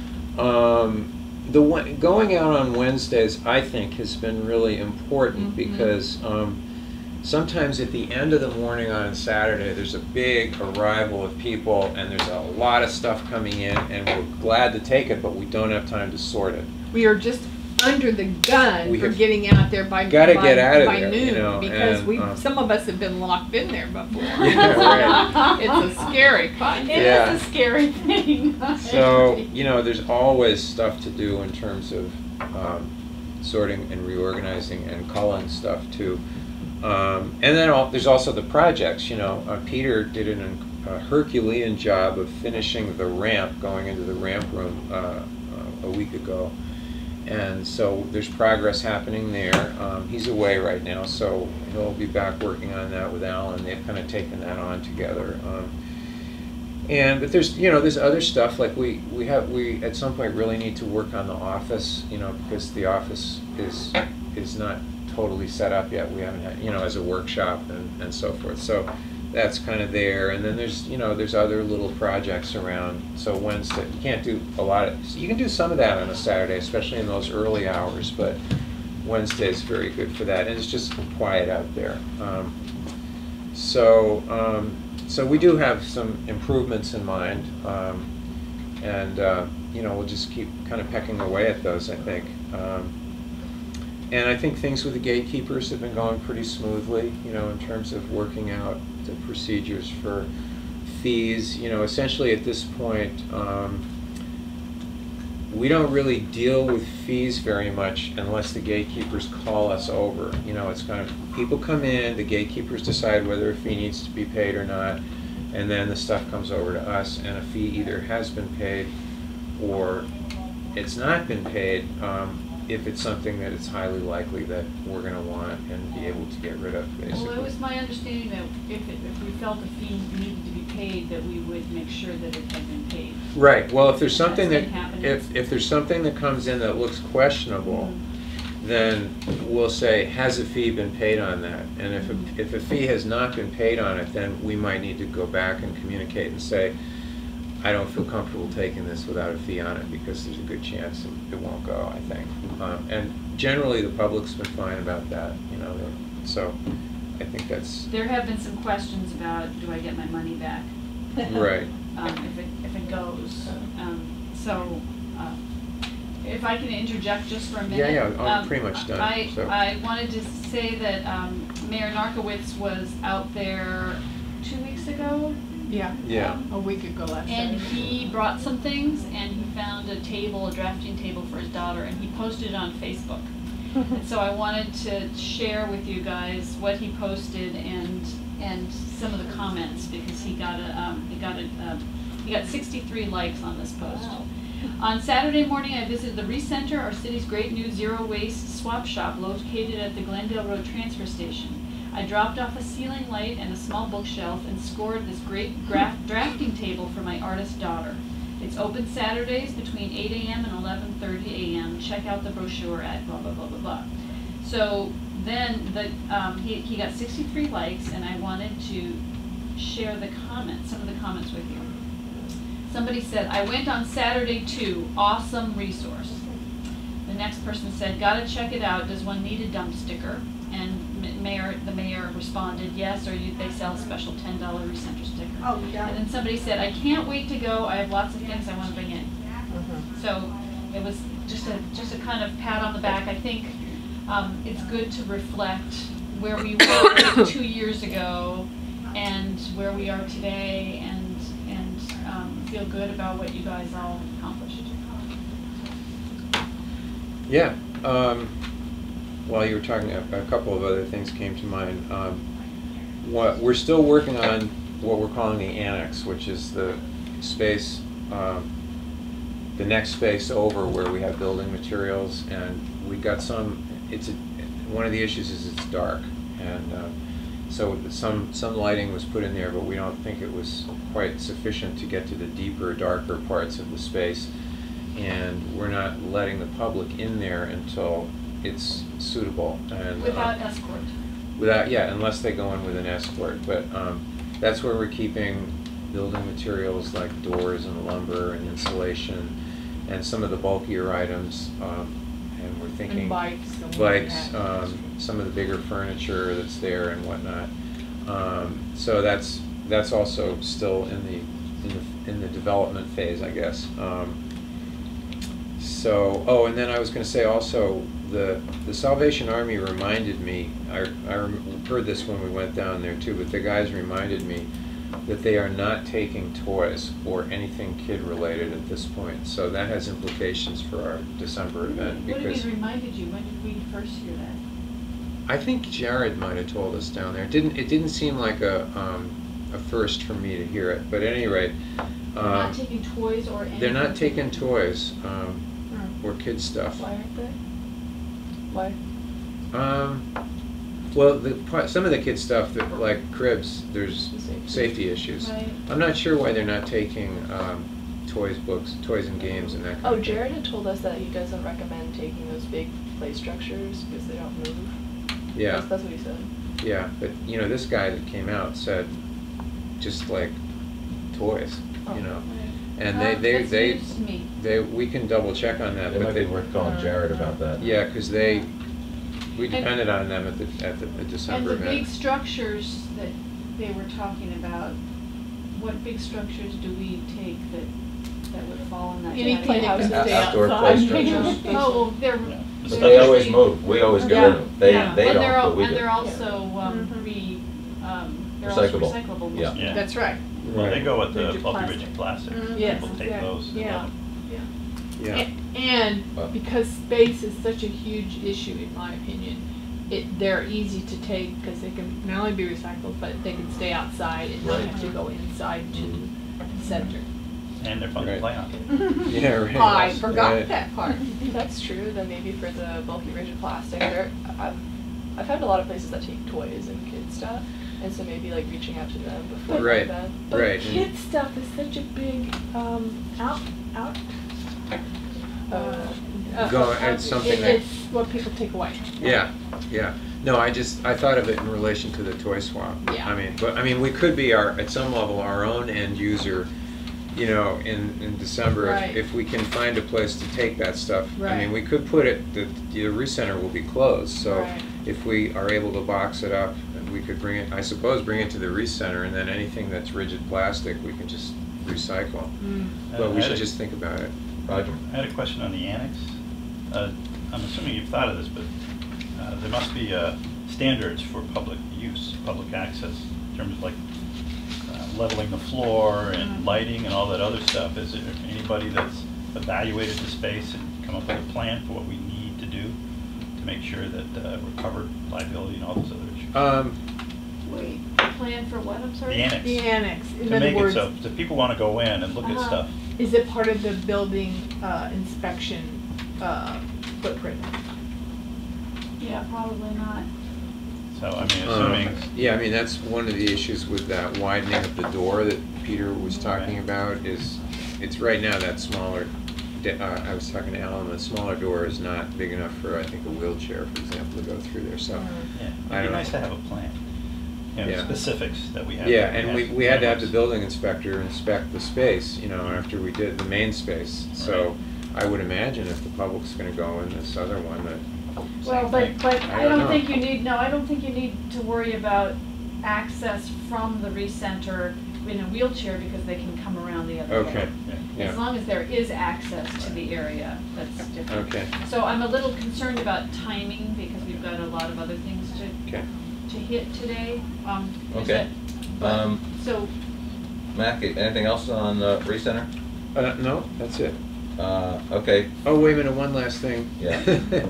Um, The one, going out on Wednesdays, I think, has been really important mm-hmm. because um, sometimes at the end of the morning on Saturday, there's a big arrival of people, and there's a lot of stuff coming in, and we're glad to take it, but we don't have time to sort it. We are just under the gun we for getting out there by, gotta by, get out of by there, noon you know, because and, we um, some of us have been locked in there before. Yeah, right. It's a scary find. It Yeah. is a scary thing. So, you know, there's always stuff to do in terms of um, sorting and reorganizing and culling stuff too. Um, and then all, there's also the projects, you know. Uh, Peter did an, a Herculean job of finishing the ramp, going into the ramp room uh, uh, a week ago. And so there's progress happening there. Um, he's away right now, so he'll be back working on that with Alan. They've kind of taken that on together. Um, and but there's you know there's other stuff like we we have we at some point really need to work on the office, you know, because the office is is not totally set up yet. We haven't had you know as a workshop and and so forth. So that's kind of there. And then there's you know there's other little projects around. So Wednesday you can't do a lot of you can do some of that on a Saturday, especially in those early hours, but Wednesday is very good for that, and it's just quiet out there. Um, so um, so we do have some improvements in mind, um, and uh, you know we'll just keep kind of pecking away at those, I think. Um, And I think things with the gatekeepers have been going pretty smoothly, you know, in terms of working out the procedures for fees. You know, essentially at this point, um, we don't really deal with fees very much unless the gatekeepers call us over. You know, it's kind of, people come in, the gatekeepers decide whether a fee needs to be paid or not, and then the stuff comes over to us, and a fee either has been paid or it's not been paid. Um, if it's something that it's highly likely that we're going to want and be able to get rid of, basically. Well, it was my understanding that if, it, if we felt a fee needed to be paid, that we would make sure that it had been paid. Right. Well, if there's something That's that been happening. if if there's something that comes in that looks questionable, Mm-hmm. then we'll say, has a fee been paid on that? And if a, if a fee has not been paid on it, then we might need to go back and communicate and say, I don't feel comfortable taking this without a fee on it because there's a good chance it won't go, I think. Um, and generally the public's been fine about that, you know, so I think that's... There have been some questions about, do I get my money back? Right. Um, if it, if it goes. Um, so, uh, if I can interject just for a minute. Yeah, yeah, I'm um, pretty much done, I, so. I wanted to say that um, Mayor Narkowitz was out there two weeks ago. Yeah. Yeah. A week ago last And Saturday. he brought some things, and he found a table, a drafting table for his daughter, and he posted it on Facebook. And so I wanted to share with you guys what he posted and and some of the comments, because he got a um, he got a uh, he got sixty-three likes on this post. On Saturday morning, I visited the Recenter, our city's great new zero waste swap shop located at the Glendale Road Transfer Station. I dropped off a ceiling light and a small bookshelf and scored this great graph drafting table for my artist daughter. It's open Saturdays between eight A M and eleven thirty A M Check out the brochure at blah, blah, blah, blah, blah. So then the, um, he, he got sixty-three likes, and I wanted to share the comments, some of the comments with you. Somebody said, I went on Saturday too, awesome resource. The next person said, gotta check it out, does one need a dump sticker? And m- mayor, the mayor responded, yes, or you, they sell a special ten dollar recenter sticker. Oh, yeah. And then somebody said, I can't wait to go, I have lots of things I wanna bring in. Mhm. So it was just a, just a kind of pat on the back. I think um, it's good to reflect where we were two years ago and where we are today, and, and um, feel good about what you guys all accomplished. Yeah, um, while you were talking, a, a couple of other things came to mind. Um, what, we're still working on what we're calling the annex, which is the space, um, the next space over where we have building materials, and we got some, it's a, one of the issues is it's dark, and uh, so some, some lighting was put in there, but we don't think it was quite sufficient to get to the deeper, darker parts of the space. And we're not letting the public in there until it's suitable. And, Without uh, escort. Without, yeah, unless they go in with an escort. But um, that's where we're keeping building materials like doors and lumber and insulation and some of the bulkier items. Um, and we're thinking And bikes. and bikes, whatnot. um, some of the bigger furniture that's there and whatnot. Um, so that's that's also still in the in the in the development phase, I guess. Um, So, oh, and then I was going to say also, the the Salvation Army reminded me, I, I rem- heard this when we went down there too, but the guys reminded me that they are not taking toys or anything kid-related at this point. So that has implications for our December event, What do you because mean reminded you? When did we first hear that? I think Jared might have told us down there. It didn't, it didn't seem like a, um, a first for me to hear it, but at any rate. They're um, not taking toys or anything? They're not taking toys, um, Hmm. or kid stuff. Why aren't they? Why? Um, well, the, part- some of the kid stuff, that, like cribs, there's Safety. safety issues. Right. I'm not sure why they're not taking um, toys, books, toys and games and that kind Oh, of thing. Jared had told us that he doesn't recommend taking those big play structures because they don't move. Yeah, That's, that's what he said. yeah, but you know, this guy that came out said just like toys, Oh. you know, Right. and they, Well, they, that's they, news to me. they, we can double check on that, It but might be they, worth calling Jared about that. yeah, because they, we And- depended on them at the, at the the And December the big event. structures that they were talking about, what big structures do we take that, that would fall in that Any category? play that can Houses. stay Outdoor outside. play structures. Oh, well, they're. Yeah. But they're they always usually- move, we always get Yeah. rid of them. They, Yeah. they And don't, they're al- but we And do. they're also, um, Mhm. re, um, they're also Recyclable. recyclable. Yeah. Yeah. That's right. Well, they go with the Rigid bulky plastic. rigid plastic. Mm, yes, People take exactly. those. and Yeah. let 'em- Yeah, A- And Wow. because space is such a huge issue, in my opinion, it, they're easy to take because they can not only be recycled, but they can stay outside and not Right. have to go inside to the center. And they're fun to Right. play on. Yeah, right. I forgot Right. that part. If that's true, then maybe for the bulky rigid plastic, there, I've, I've found a lot of places that take toys and kid stuff, and so maybe like reaching out to them before the Right. event. But Right. kid stuff is such a big, um, out, out, uh, uh, Go- uh, it's something it- that- It's what people take away. Yeah, yeah. No, I just, I thought of it in relation to the toy swap. Yeah. I mean, but, I mean, we could be our, at some level, our own end user, you know, in, in December, if- Right. if we can find a place to take that stuff. I Right. mean, we could put it, the, the recenter will be closed, so Right. if we are able to box it up, we could bring it, I suppose, bring it to the recenter, and then anything that's rigid plastic, we can just recycle. Mm. But we I should had a- just think about it. Roger. I had a question on the annex. uh, I'm assuming you've thought of this, but uh, there must be uh, standards for public use, public access, in terms of like uh, leveling the floor and lighting and all that other stuff. Is there anybody that's evaluated the space and come up with a plan for what we need to do to make sure that uh, we're covered liability and all those other issues? Um, Wait, plan for what, I'm sorry? The annex. The annex, in To other make it words, so, so people want to go in and look at Uh-huh. stuff. is it part of the building uh, inspection uh, footprint? Yeah, probably not. So, I mean, Um, assuming, Yeah, I mean, that's one of the issues with that widening of the door that Peter was talking Right. about, is, it's right now that smaller, de- uh, I was talking to Alan, the smaller door is not big enough for, I think, a wheelchair, for example, to go through there, so. yeah, I it'd be don't nice know. to have a plan. You know, Yeah. specifics that we have. Yeah, and we, we had to have the Minimums. building inspector inspect the space, you know, after we did the main space. So I would imagine if the public's gonna go in this other one, that, Well, Same but, thing. but I I don't don't know. think you need, no, I don't think you need to worry about access from the recenter in a wheelchair because they can come around the other way. okay, Yeah. As yeah, long as there is access to the area, that's different. okay, So I'm a little concerned about timing because we've got a lot of other things to, okay. to hit today. Um, is Okay. it- Um, So, Mac, anything else on uh, recenter? Uh, no, that's it. Uh, okay, Oh, wait a minute, one last thing. Yeah.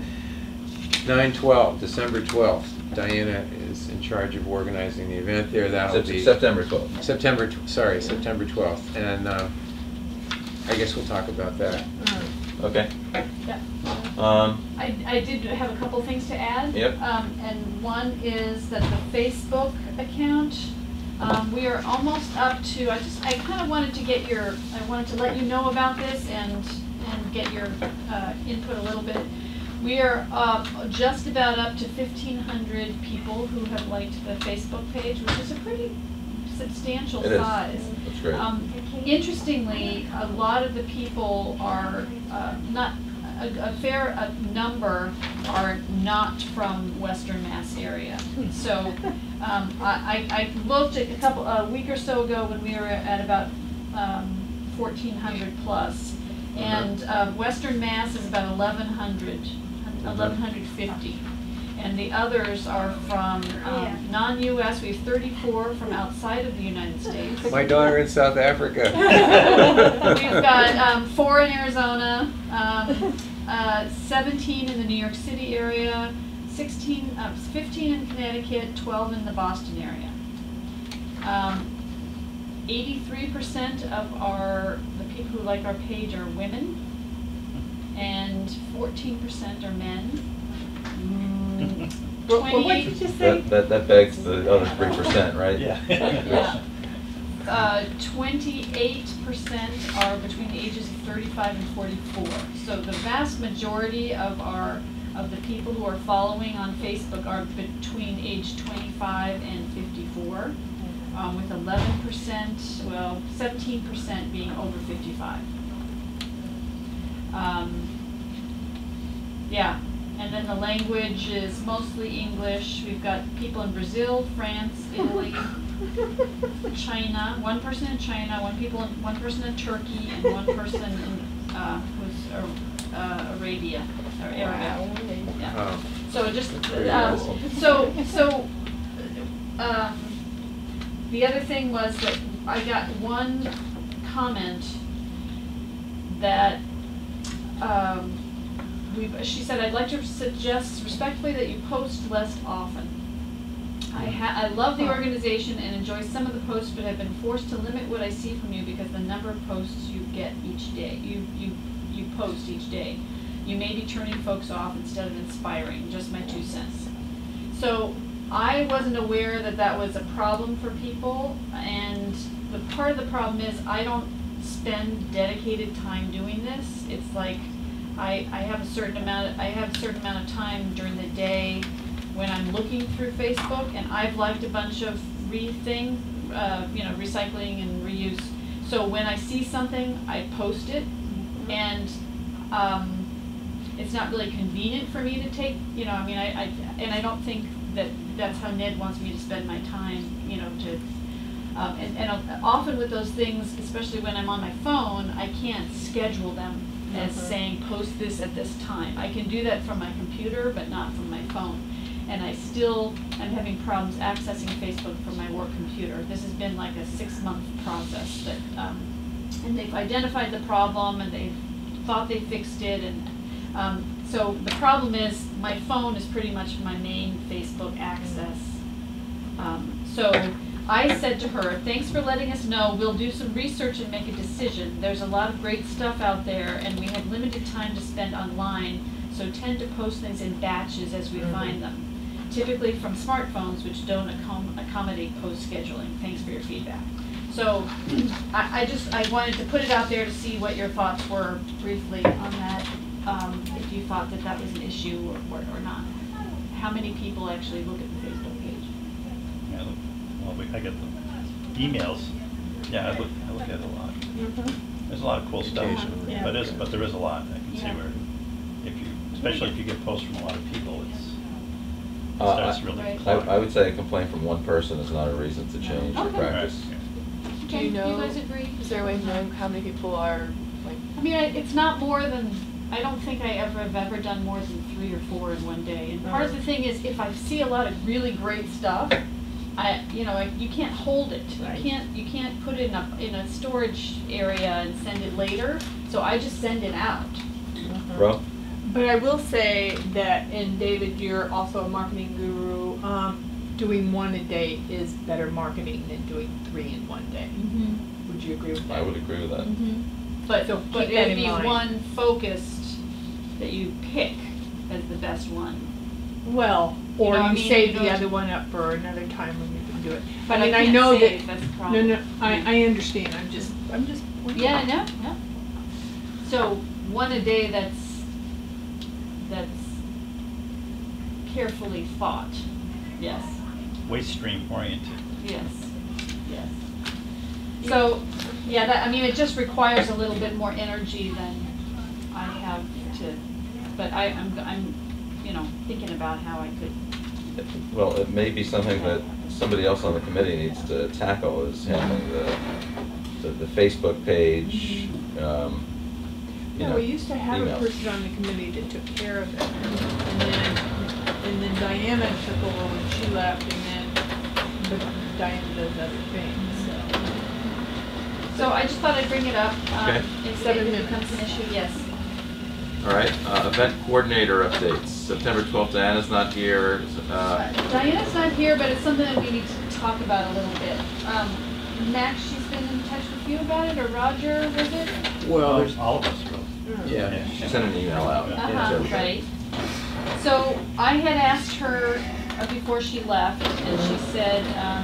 Nine twelve, December twelfth, Diana is in charge of organizing the event there, that'll Sep- be. September twelfth. September, tw- sorry, September twelfth, and, uh, I guess we'll talk about that. Okay. yeah. Um, I, I did have a couple things to add. Yep. Um, and one is that the Facebook account, um, we are almost up to, I just, I kind of wanted to get your, I wanted to let you know about this and, and get your, uh, input a little bit. We are, uh, just about up to fifteen hundred people who have liked the Facebook page, which is a pretty substantial It is. size. That's great. Um, interestingly, a lot of the people are, uh, not, a, a fair uh, number are not from Western Mass area. So, um, I, I I looked at a couple, a week or so ago when we were at about, um, fourteen hundred plus. And, uh, Western Mass is about eleven hundred, eleven hundred fifty. And the others are from, um, non-U S, we have thirty-four from outside of the United States. My daughter in South Africa. We've got um, four in Arizona, um, uh, seventeen in the New York City area, sixteen, uh, fifteen in Connecticut, twelve in the Boston area. Um, eighty-three percent of our, the people who like our page are women, and fourteen percent are men. Mm, What what did you twenty-eight say? That, that, that begs the other three percent, right? Yeah. Yeah. Uh, twenty-eight percent are between the ages of thirty-five and forty-four. So the vast majority of our, of the people who are following on Facebook are between age twenty-five and fifty-four, um, with eleven percent, well, seventeen percent being over fifty-five. Um, yeah, and then the language is mostly English. We've got people in Brazil, France, Italy, China, one person in China, one people, in, one person in Turkey, and one person in uh, who's uh, uh, Arabia or Arabic. Yeah. Oh, So just Pretty um, cool. so so um, the other thing was that I got one comment that um, we. She said, "I'd like to suggest respectfully that you post less often. I ha- I love the organization and enjoy some of the posts, but have been forced to limit what I see from you because the number of posts you get each day, you you you post each day. You may be turning folks off instead of inspiring." Just my two cents. So I wasn't aware that that was a problem for people, and the part of the problem is I don't spend dedicated time doing this. It's like I, I have a certain amount of, I have a certain amount of time during the day when I'm looking through Facebook, and I've liked a bunch of re thing, uh, you know, recycling and reuse. So when I see something, I post it, and um, it's not really convenient for me to take, you know, I mean, I, I and I don't think that that's how Ned wants me to spend my time, you know, to, um, and, and often with those things, especially when I'm on my phone, I can't schedule them as Mhm. saying, post this at this time. I can do that from my computer, but not from my phone. And I still am having problems accessing Facebook from my work computer. This has been like a six-month process that, um, and they've identified the problem and they've thought they fixed it, and um, so the problem is my phone is pretty much my main Facebook access. Um, so I said to her, thanks for letting us know. We'll do some research and make a decision. There's a lot of great stuff out there and we have limited time to spend online, so tend to post things in batches as we Mhm. find them. Typically from smartphones, which don't accom- accommodate post scheduling. Thanks for your feedback. So I, I just, I wanted to put it out there to see what your thoughts were briefly on that, um, if you thought that that was an issue or, or or not. How many people actually look at the Facebook page? Yeah, look, well, we- I get the emails, yeah, I look, I look at it a lot. There's a lot of cool stuff, Occasionally. but there's, but there is a lot, I can see Yeah. where, if you, especially if you get posts from a lot of people, it's, it Uh, starts I- really Right. I, clogging. I would say a complaint from one person is not a reason to change your Okay. practice. Right, Do you Okay, know- You guys agree? Is there a way of knowing how many people are, like, I mean, I- it's not more than, I don't think I ever have ever done more than three or four in one day. And part of the thing is, if I see a lot of really great stuff, I, you know, I- you can't hold it. You Right. can't, you can't put it in a, in a storage area and send it later, so I just send it out. Ro? But I will say that, and David, you're also a marketing guru, um, doing one a day is better marketing than doing three in one day. Mm-hmm. Would you agree with that? I would agree with that. But, So but keep that it'd in be mind. one focused that you pick as the best one. Well, You or know, I you mean, save you the go other to- one up for another time when you can do it. But I I mean, I can't know save, that, that's the no, problem. no, I, I understand, I'm just, I'm just pointing Yeah, out. no, no. So, one a day that's, that's carefully thought, yes, waste stream oriented. yes, yes. So, yeah, that, I mean, it just requires a little bit more energy than I have to, but I, I'm, I'm, you know, thinking about how I could, Well, it may be something that somebody else on the committee needs to tackle, is handling the, the, the Facebook page, um, you Yeah, know, we used to have a emails. person on the committee that took care of it, and then, and then Diana took over when she left, and then, but Diana does other things, so. so I just thought I'd bring it up, um, Okay. if Seven it becomes an minutes. issue, yes. All right, uh, event coordinator updates. September twelfth, Diana's not here. Uh, Uh, Diana's not here, but it's something that we need to talk about a little bit. Um, Max, she's been in touch with you about it, or Roger, was it? Well, There's all of us, really. yeah. She sent an email out. to Uh-huh, everybody. right. So I had asked her uh, before she left, and she said, um,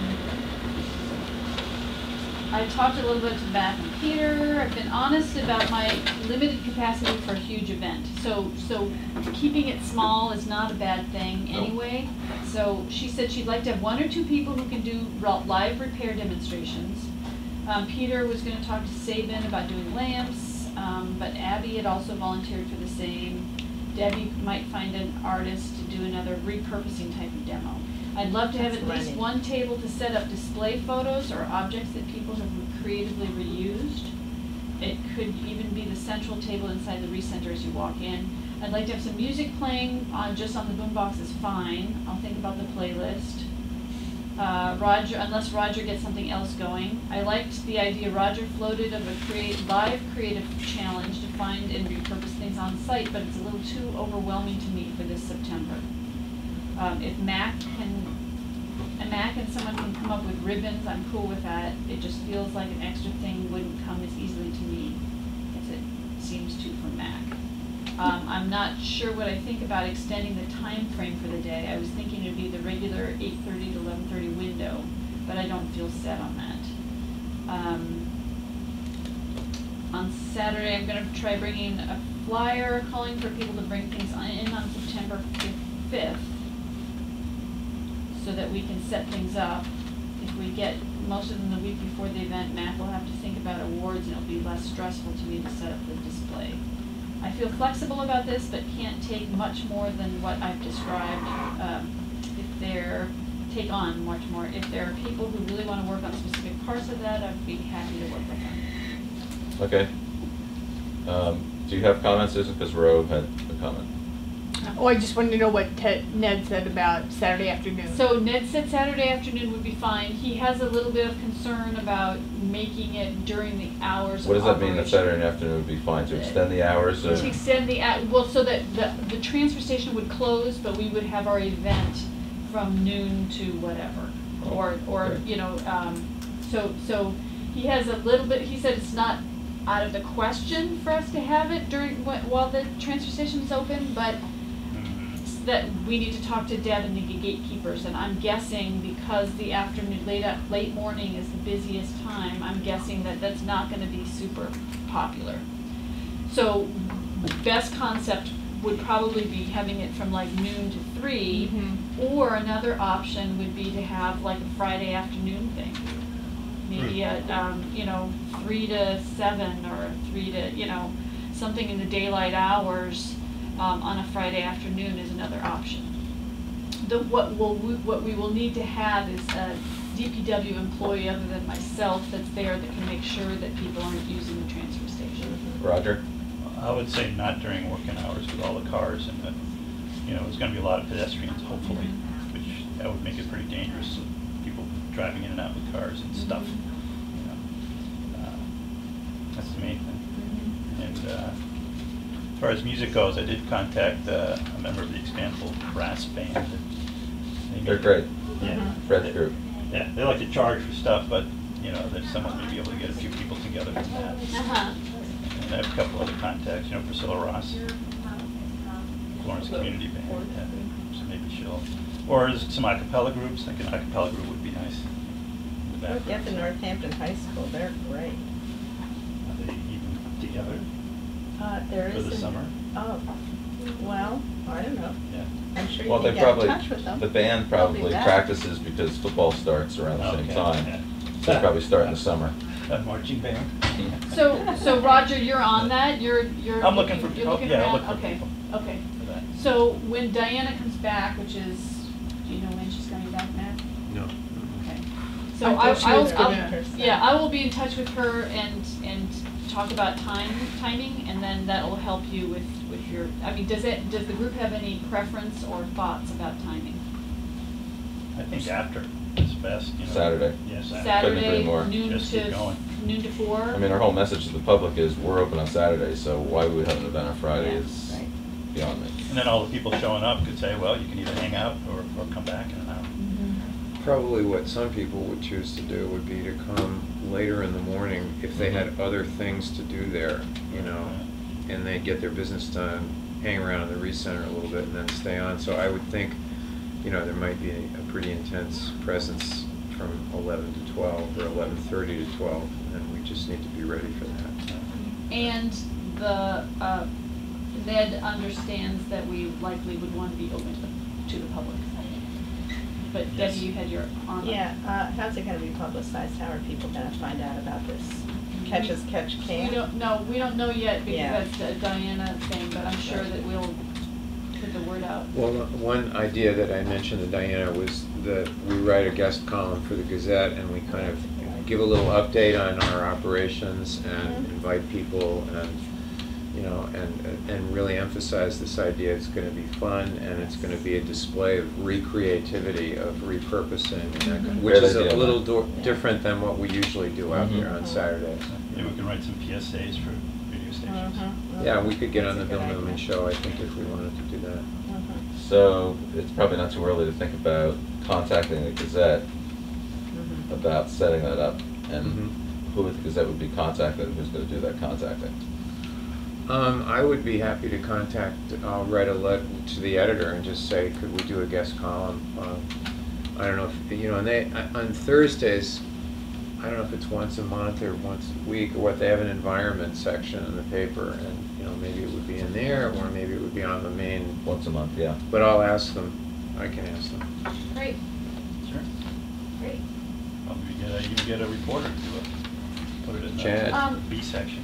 I talked a little bit to Matt and Peter. I've been honest about my limited capacity for a huge event. So, so keeping it small is not a bad thing Nope. anyway. So she said she'd like to have one or two people who can do ro- live repair demonstrations. Um, Peter was gonna talk to Saban about doing lamps, um, but Abby had also volunteered for the same. Debbie might find an artist to do another repurposing type of demo. I'd love to have That's at least funny. one table to set up display photos or objects that people have creatively reused. It could even be the central table inside the recenter as you walk in. I'd like to have some music playing on, just on the boombox is fine. I'll think about the playlist. Uh, Roger, unless Roger gets something else going. I liked the idea Roger floated of a create, live creative challenge to find and repurpose things on site, but it's a little too overwhelming to me for this September. Um, if Mac can, and Mac and someone can come up with ribbons, I'm cool with that. It just feels like an extra thing wouldn't come as easily to me as it seems to for Mac. Um, I'm not sure what I think about extending the time frame for the day. I was thinking it'd be the regular eight thirty to eleven thirty window, but I don't feel set on that. Um, on Saturday, I'm gonna try bringing a flyer calling for people to bring things on- in on September fifth, so that we can set things up. If we get most of them the week before the event, Matt will have to think about awards, and it'll be less stressful to me to set up the display. I feel flexible about this, but can't take much more than what I've described. Um, if they're, take on much more. If there are people who really want to work on specific parts of that, I'd be happy to work with them. Okay. Um, Do you have comments, Susan? Because Roe had a comment. Oh, I just wanted to know what Ted, Ned said about Saturday afternoon. So Ned said Saturday afternoon would be fine. He has a little bit of concern about making it during the hours of What does that mean, that operation. Saturday afternoon would be fine, to extend the hours of? To extend the, hou- well, so that the, the transfer station would close, but we would have our event from noon to whatever. Or, or, Okay. you know, um, so, so he has a little bit, he said it's not out of the question for us to have it during, wh- while the transfer station's open, but Mhm. that we need to talk to Deb and the gatekeepers, and I'm guessing because the afternoon, late, a- late morning is the busiest time, I'm guessing that that's not gonna be super popular. So, best concept would probably be having it from like noon to three, Mhm. or another option would be to have like a Friday afternoon thing. Maybe a, um, you know, three to seven, or three to, you know, something in the daylight hours, um, on a Friday afternoon is another option. The, what will, we- what we will need to have is a D P W employee other than myself that's there that can make sure that people aren't using the transfer station. Roger? I would say not during working hours with all the cars and the, you know, there's gonna be a lot of pedestrians, hopefully, which, that would make it pretty dangerous, people driving in and out with cars and stuff, you know. Uh, That's the main thing. And uh, as far as music goes, I did contact uh, a member of the Expandable Brass Band. They They're may- great. Yeah. Fred's group. Yeah, they like to charge for stuff, but, you know, there's someone may be able to get a few people together from that. Uh-huh. And I have a couple other contacts, you know, Priscilla Ross, Florence Community Band, yeah, so maybe she'll, or there's some a cappella groups, I think an a cappella group would be nice. in the Look at background. the Northampton High School, they're great. Are they even together Uh, there for is. the an- summer? Oh, well, I don't know. Yeah. I'm sure you Well, can they get in probably, touch with them. the band They'll be probably back. practices because football starts around the same Okay, time. yeah. So they probably start in the summer. A marching band? So, so Roger, you're on that, you're, you're. I'm looking for- You're oh, looking yeah, I'll around, look for okay, people. okay. For that. So when Diana comes back, which is, do you know when she's coming back, Matt? No. Okay. So I I, thought she I was will, gonna- I'll- yeah, I will be in touch with her and, and talk about time, timing, and then that will help you with, with your, I mean, does it, does the group have any preference or thoughts about timing? I think after is best, you know. Saturday. Yeah, Saturday. Couldn't agree Saturday, more. noon Just keep to, going. noon to four? I mean, our whole message to the public is, we're open on Saturdays, so why would we have an event on Friday Yeah, is right. beyond me. And then all the people showing up could say, well, you can either hang out or, or come back in an hour. Mhm. Probably what some people would choose to do would be to come later in the morning if they had other things to do there, you know, and they get their business done, hang around in the Reese Center a little bit and then stay on. So I would think, you know, there might be a a pretty intense presence from eleven to twelve or eleven thirty to twelve, and we just need to be ready for that. And the, uh, Ned understands that we likely would want to be open to the, to the public. But Yes. Debbie, you had your arm up. Yeah, uh, how's it gonna be publicized? How are people gonna find out about this? Catch as catch can? We don't, no, we don't know yet Yeah. because that's a Diana thing, but I'm sure that we'll put the word out. Well, one idea that I mentioned to Diana was that we write a guest column for the Gazette and we kind of give a little update on our operations and Mhm. invite people and, you know, and, and really emphasize this idea it's gonna be fun and it's gonna be a display of recreativity, of repurposing, and that kind- Mhm. which Great is a idea, little Mike. do- different than what we usually do out there on Mhm. Saturdays. Maybe we can write some P S As for radio stations. Mhm. Yeah, we could get on the That's a Bill good Newman idea. show, I think, if we wanted to do that. Mhm. So it's probably not too early to think about contacting the Gazette Mhm. about setting that up, and Mhm. who the Gazette would be contacted, and who's gonna do that contacting. Um, I would be happy to contact, I'll write a letter to the editor and just say, could we do a guest column? Um, I don't know if, you know, and they, on Thursdays, I don't know if it's once a month or once a week or what, they have an environment section in the paper and, you know, maybe it would be in there or maybe it would be on the main, Once a month, yeah. but I'll ask them, I can ask them. Great, Sure. great. Well, we get a, you can get a reporter to do it, put it in Chad. the Um, B section.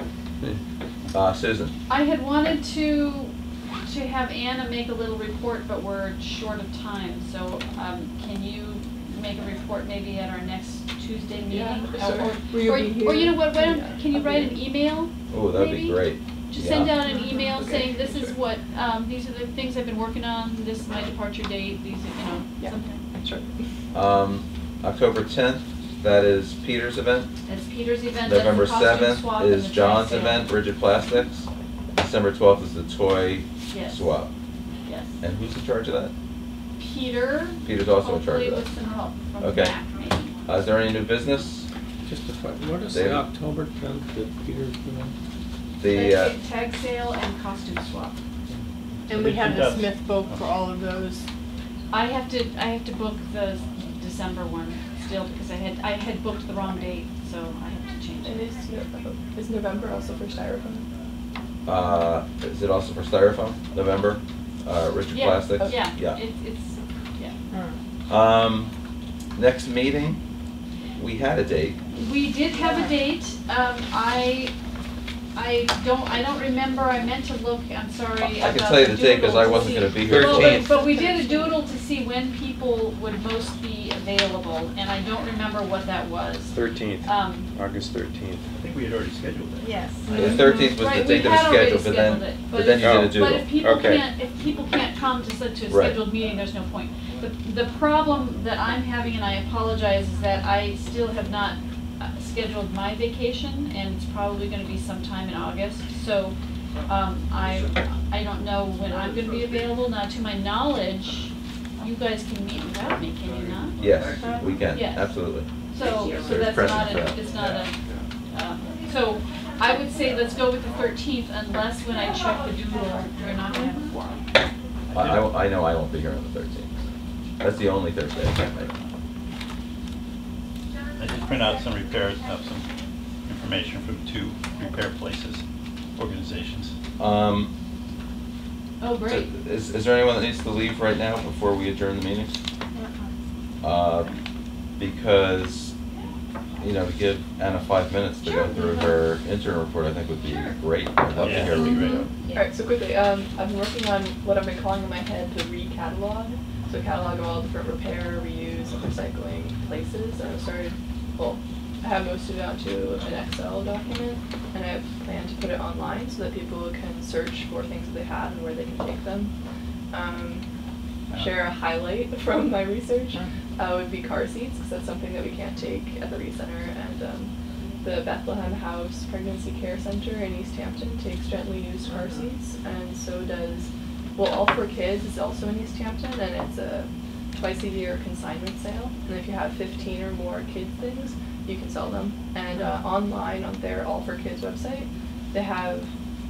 Uh, Susan? I had wanted to, to have Anna make a little report, but we're short of time, so, um, can you make a report maybe at our next Tuesday meeting? Yeah, Or- sure. or- Will you or- be Or you know here? what, why Yeah, don't, can you I'll be write an here. email? Oh, that'd be maybe? great. just send Yeah. out an email Okay, saying, this is sure. what, um, these are the things I've been working on, this is my departure date, these, are, you know, Yeah. something. Sure. Um, October tenth, that is Peter's event. That's Peter's event, that's November the costume seventh swap and is the tag John's sale. event, Rigid Plastics. December twelfth is the toy Yes. swap. Yes. And who's in charge of that? Peter. Peter's also in charge of Hopefully that. with some help from Okay. Mac, maybe. Uh, is there any new business? Just to find, what is David? the October tenth that Peter's doing? The, uh, Tag- Tag sale and costume swap. And we have the Yes. Smith book for all of those. I have to, I have to book the December one still because I had, I had booked the wrong date, so I have to change And it. is, No- is November also for styrofoam? uh, is it also for styrofoam? November? Uh, Rigid Yeah, Plastics? Yeah, Yeah. it's, it's, yeah. Um, next meeting, we had a date. We did have a date, um, I, I don't, I don't remember, I meant to look, I'm sorry. I can about tell you the date, 'cause doodle I to wasn't see- gonna be here. Well, but- thirteenth. But we did a doodle to see when people would most be available, and I don't remember what that was. Thirteenth, Um, August thirteenth. I think we had already scheduled that. Yes. The thirteenth was the Right, we date that was had already scheduled, but then, scheduled it, but but then you if- did a But doodle. if people Okay. can't, if people can't come to such a Right. scheduled meeting, there's no point. The, the problem that I'm having, and I apologize, is that I still have not uh, scheduled my vacation, and it's probably gonna be sometime in August, so, um, I, I don't know when I'm gonna be available. Now, to my knowledge, you guys can meet without me, can you not? Yes, we can, Yes. absolutely. So, so There's that's precedent not for a, that. it's not a, um, so I would say let's go with the thirteenth unless when I check the doodle, you're not gonna have a quorum. I, I, I know I won't be here on the thirteenth. That's the only Thursday I can't make. I just print out some repairs, of some information from two repair places, organizations. Um, Oh, great. is, is there anyone that needs to leave right now before we adjourn the meetings? Uh, because, you know, to give Anna five minutes to go through her intern report, I think would be great. I'd love to Yeah, hear that'd be what you great. do. Alright, so quickly, um, I've been working on what I've been calling in my head the re-catalog. So a catalog of all different repair, reuse, and recycling places. And I've started, well, I have most of it onto an Excel document, and I plan to put it online so that people can search for things that they have and where they can take them. Um, share a highlight from my research uh, would be car seats, because that's something that we can't take at the Re-Center. And um, the Bethlehem House Pregnancy Care Center in East Hampton takes gently used car seats, and so does, well, All for Kids is also in East Hampton, and it's a twice a year consignment sale. And if you have fifteen or more kids things, you can sell them. And uh, online on their All for Kids website, they have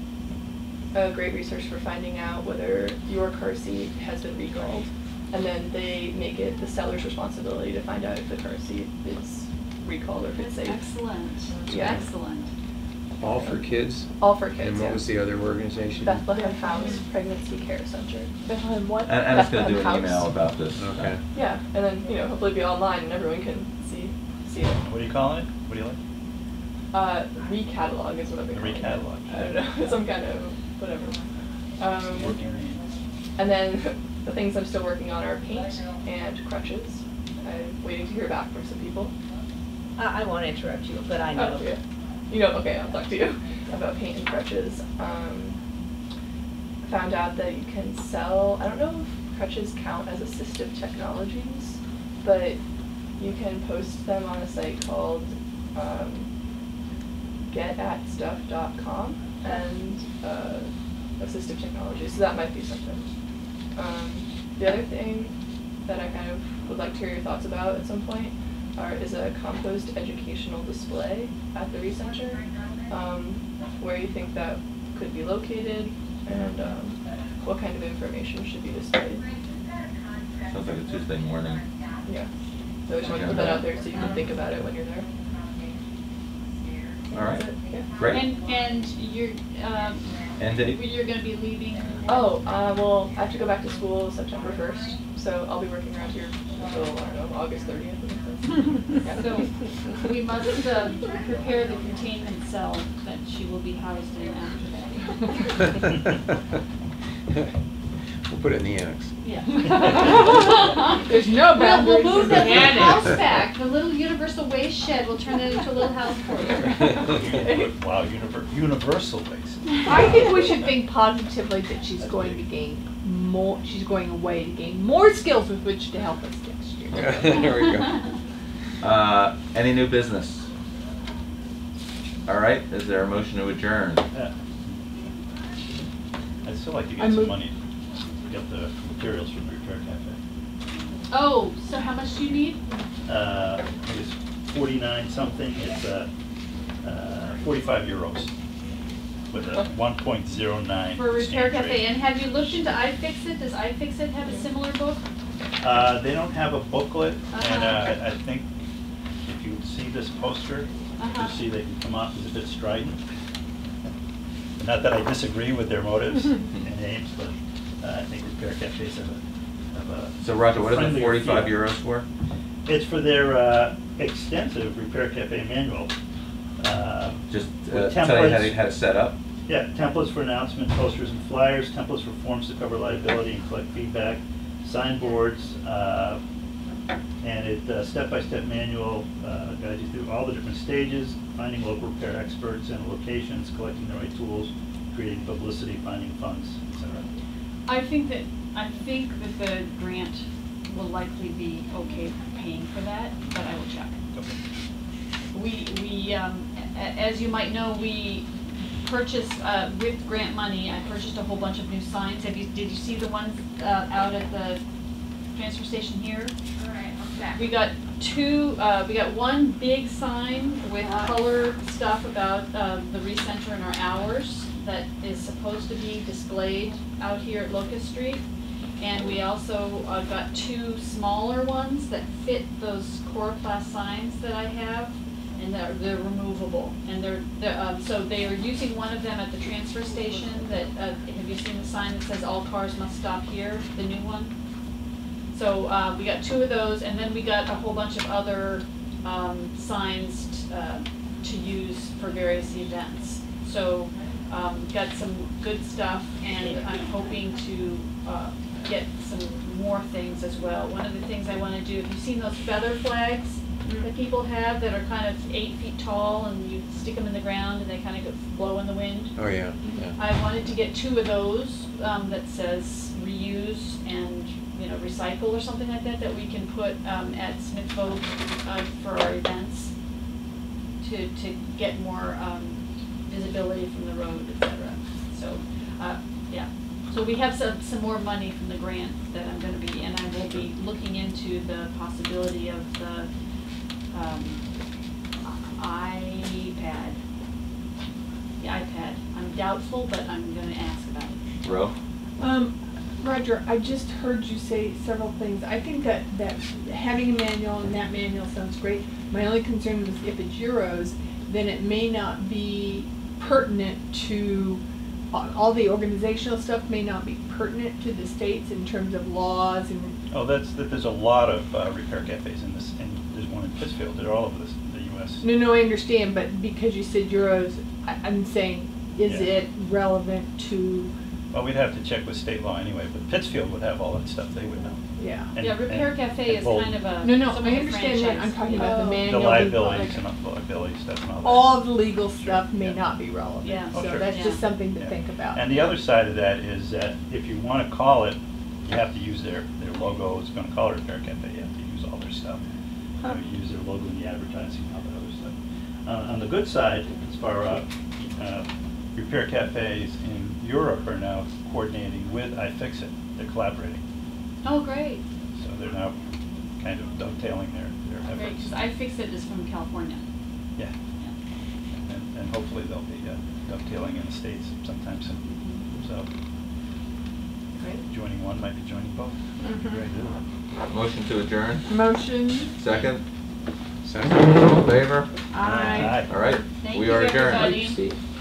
a great resource for finding out whether your car seat has been recalled. And then they make it the seller's responsibility to find out if the car seat is recalled or if it's That's safe. excellent. Yeah. Excellent. All for kids? All for Kids, And yeah. what was the other organization? Bethlehem House Pregnancy Care Center. Bethlehem what? And Anna's gonna do Bethlehem an email House. about this. Okay. Yeah, and then, you know, hopefully be online and everyone can see, see it. What are you calling it? What do you like? Uh, recatalog is what I've been The calling it. recatalog. I don't know, some kind of, whatever. Um, Working names. and then the things I'm still working on are paint and crutches. I'm waiting to hear back from some people. I, I won't interrupt you, but I know. Oh, yeah. You know, okay, I'll talk to you about paint and crutches. Um, found out that you can sell, I don't know if crutches count as assistive technologies, but you can post them on a site called um, get at stuff dot com and uh, assistive technology, so that might be something. Um, the other thing that I kind of would like to hear your thoughts about at some point are, is a compost educational display at the Re-Center, um, where you think that could be located and um, what kind of information should be displayed. Sounds like a Tuesday morning. Yeah, so I just want to put that out there so you can think about it when you're there. All right, That's it, yeah. great. And, and you're, um, End date? you're gonna be leaving? Oh, uh, well, I have to go back to school September first, so I'll be working around here until, I don't know, August thirtieth. So, we must, uh, prepare the containment cell that she will be housed in after that. We'll put it in the annex. Yeah. There's no We'll, boundaries we'll move in the that little annex. house back, the little universal waste shed, we'll turn it into a little house for you. Wow, univer- universal waste. I think we should think positively that she's going to gain more, she's going away to gain more skills with which to help us next year. There we go. Uh, any new business? All right, is there a motion to adjourn? Yeah. I'd still like to I get some move- money to get the materials from the Repair Cafe. Oh, so how much do you need? Uh, I think it's forty-nine something, it's uh, uh, forty-five euros with a one point zero nine. For Repair Cafe, and have you looked into iFixit? Does iFixit have a similar book? Uh, they don't have a booklet, and uh, Uh-huh. I think if you see this poster, Uh-huh. you'll see they can come off as a bit strident. Not that I disagree with their motives and aims, but uh, I think Repair Cafes have a, have a. So Roger, what is it, friendlier forty-five feel. euros for? It's for their uh, extensive Repair Cafe manual. Uh, Just uh, with tell you how to, templates. how to set up? Yeah, templates for announcement, posters and flyers, templates for forms to cover liability and collect feedback, signboards, uh, and it, uh, step-by-step manual, uh, guides you through all the different stages, finding local repair experts and locations, collecting the right tools, creating publicity, finding funds, et cetera. I think that, I think that the grant will likely be okay paying for that, but I will check. Okay. We, we, um, a- a- as you might know, we purchased, uh, with grant money, I purchased a whole bunch of new signs. Have you, did you see the ones, uh, out at the transfer station here? We got two, uh, we got one big sign with color stuff about, uh, the recenter and our hours that is supposed to be displayed out here at Locust Street. And we also, uh, got two smaller ones that fit those Coroplast signs that I have. And they're, they're removable, and they're, they're, um, so they are using one of them at the transfer station that, uh, have you seen the sign that says all cars must stop here, the new one? So, uh, we got two of those, and then we got a whole bunch of other, um, signs, t- uh, to use for various events. So, um, got some good stuff, and I'm hoping to, uh, get some more things as well. One of the things I wanna do, have you seen those feather flags that people have that are kind of eight feet tall, and you stick them in the ground and they kind of go blow in the wind? Oh, yeah, yeah. I wanted to get two of those, um, that says reuse and, you know, recycle or something like that, that we can put, um, at Smith Vogue, uh, for our events to, to get more, um, visibility from the road, et cetera. So, uh, yeah. So we have some, some more money from the grant that I'm gonna be, and I will be looking into the possibility of the, um, iPad. The iPad. I'm doubtful, but I'm gonna ask about it. Ro? Um, Roger, I just heard you say several things. I think that, that having a manual and that manual sounds great. My only concern was if it's euros, then it may not be pertinent to, all the organizational stuff may not be pertinent to the states in terms of laws and. Oh, that's, that there's a lot of uh, Repair Cafes in this, and there's one in Pittsfield, they're all over this, the U S. No, no, I understand, but because you said euros, I, I'm saying, is Yeah. it relevant to, Well, we'd have to check with state law anyway, but Pittsfield would have all that stuff, they would know. yeah. And- Yeah, Repair and- Cafe and is bold- kind of a. No, no, somewhat I of a understand that. I'm franchise. talking about the Oh. manual. The liabilities like- and all the liability stuff and all that. All the legal stuff Sure, may yeah. not be relevant. Yeah. Oh, So sure. that's Yeah. just something to Yeah. think about. And the other side of that is that if you want to call it, you have to use their, their logo, it's going to call it Repair Cafe, you have to use all their stuff. You know, you use their logo in the advertising and all that other stuff. Uh, on the good side, as far as, uh, Repair Cafes in Europe are now coordinating with iFixit, they're collaborating. Oh, great. So they're now kind of dovetailing their, their Great, efforts. because iFixit is from California. Yeah, Yeah. and, and hopefully they'll be uh, dovetailing in the States sometime soon. So Great. joining one might be joining both. Mhm. Great. Motion to adjourn? Motion, Second? Second. All in favor? aye. Aye. All right, Thank we you, are adjourned. everybody. Steve.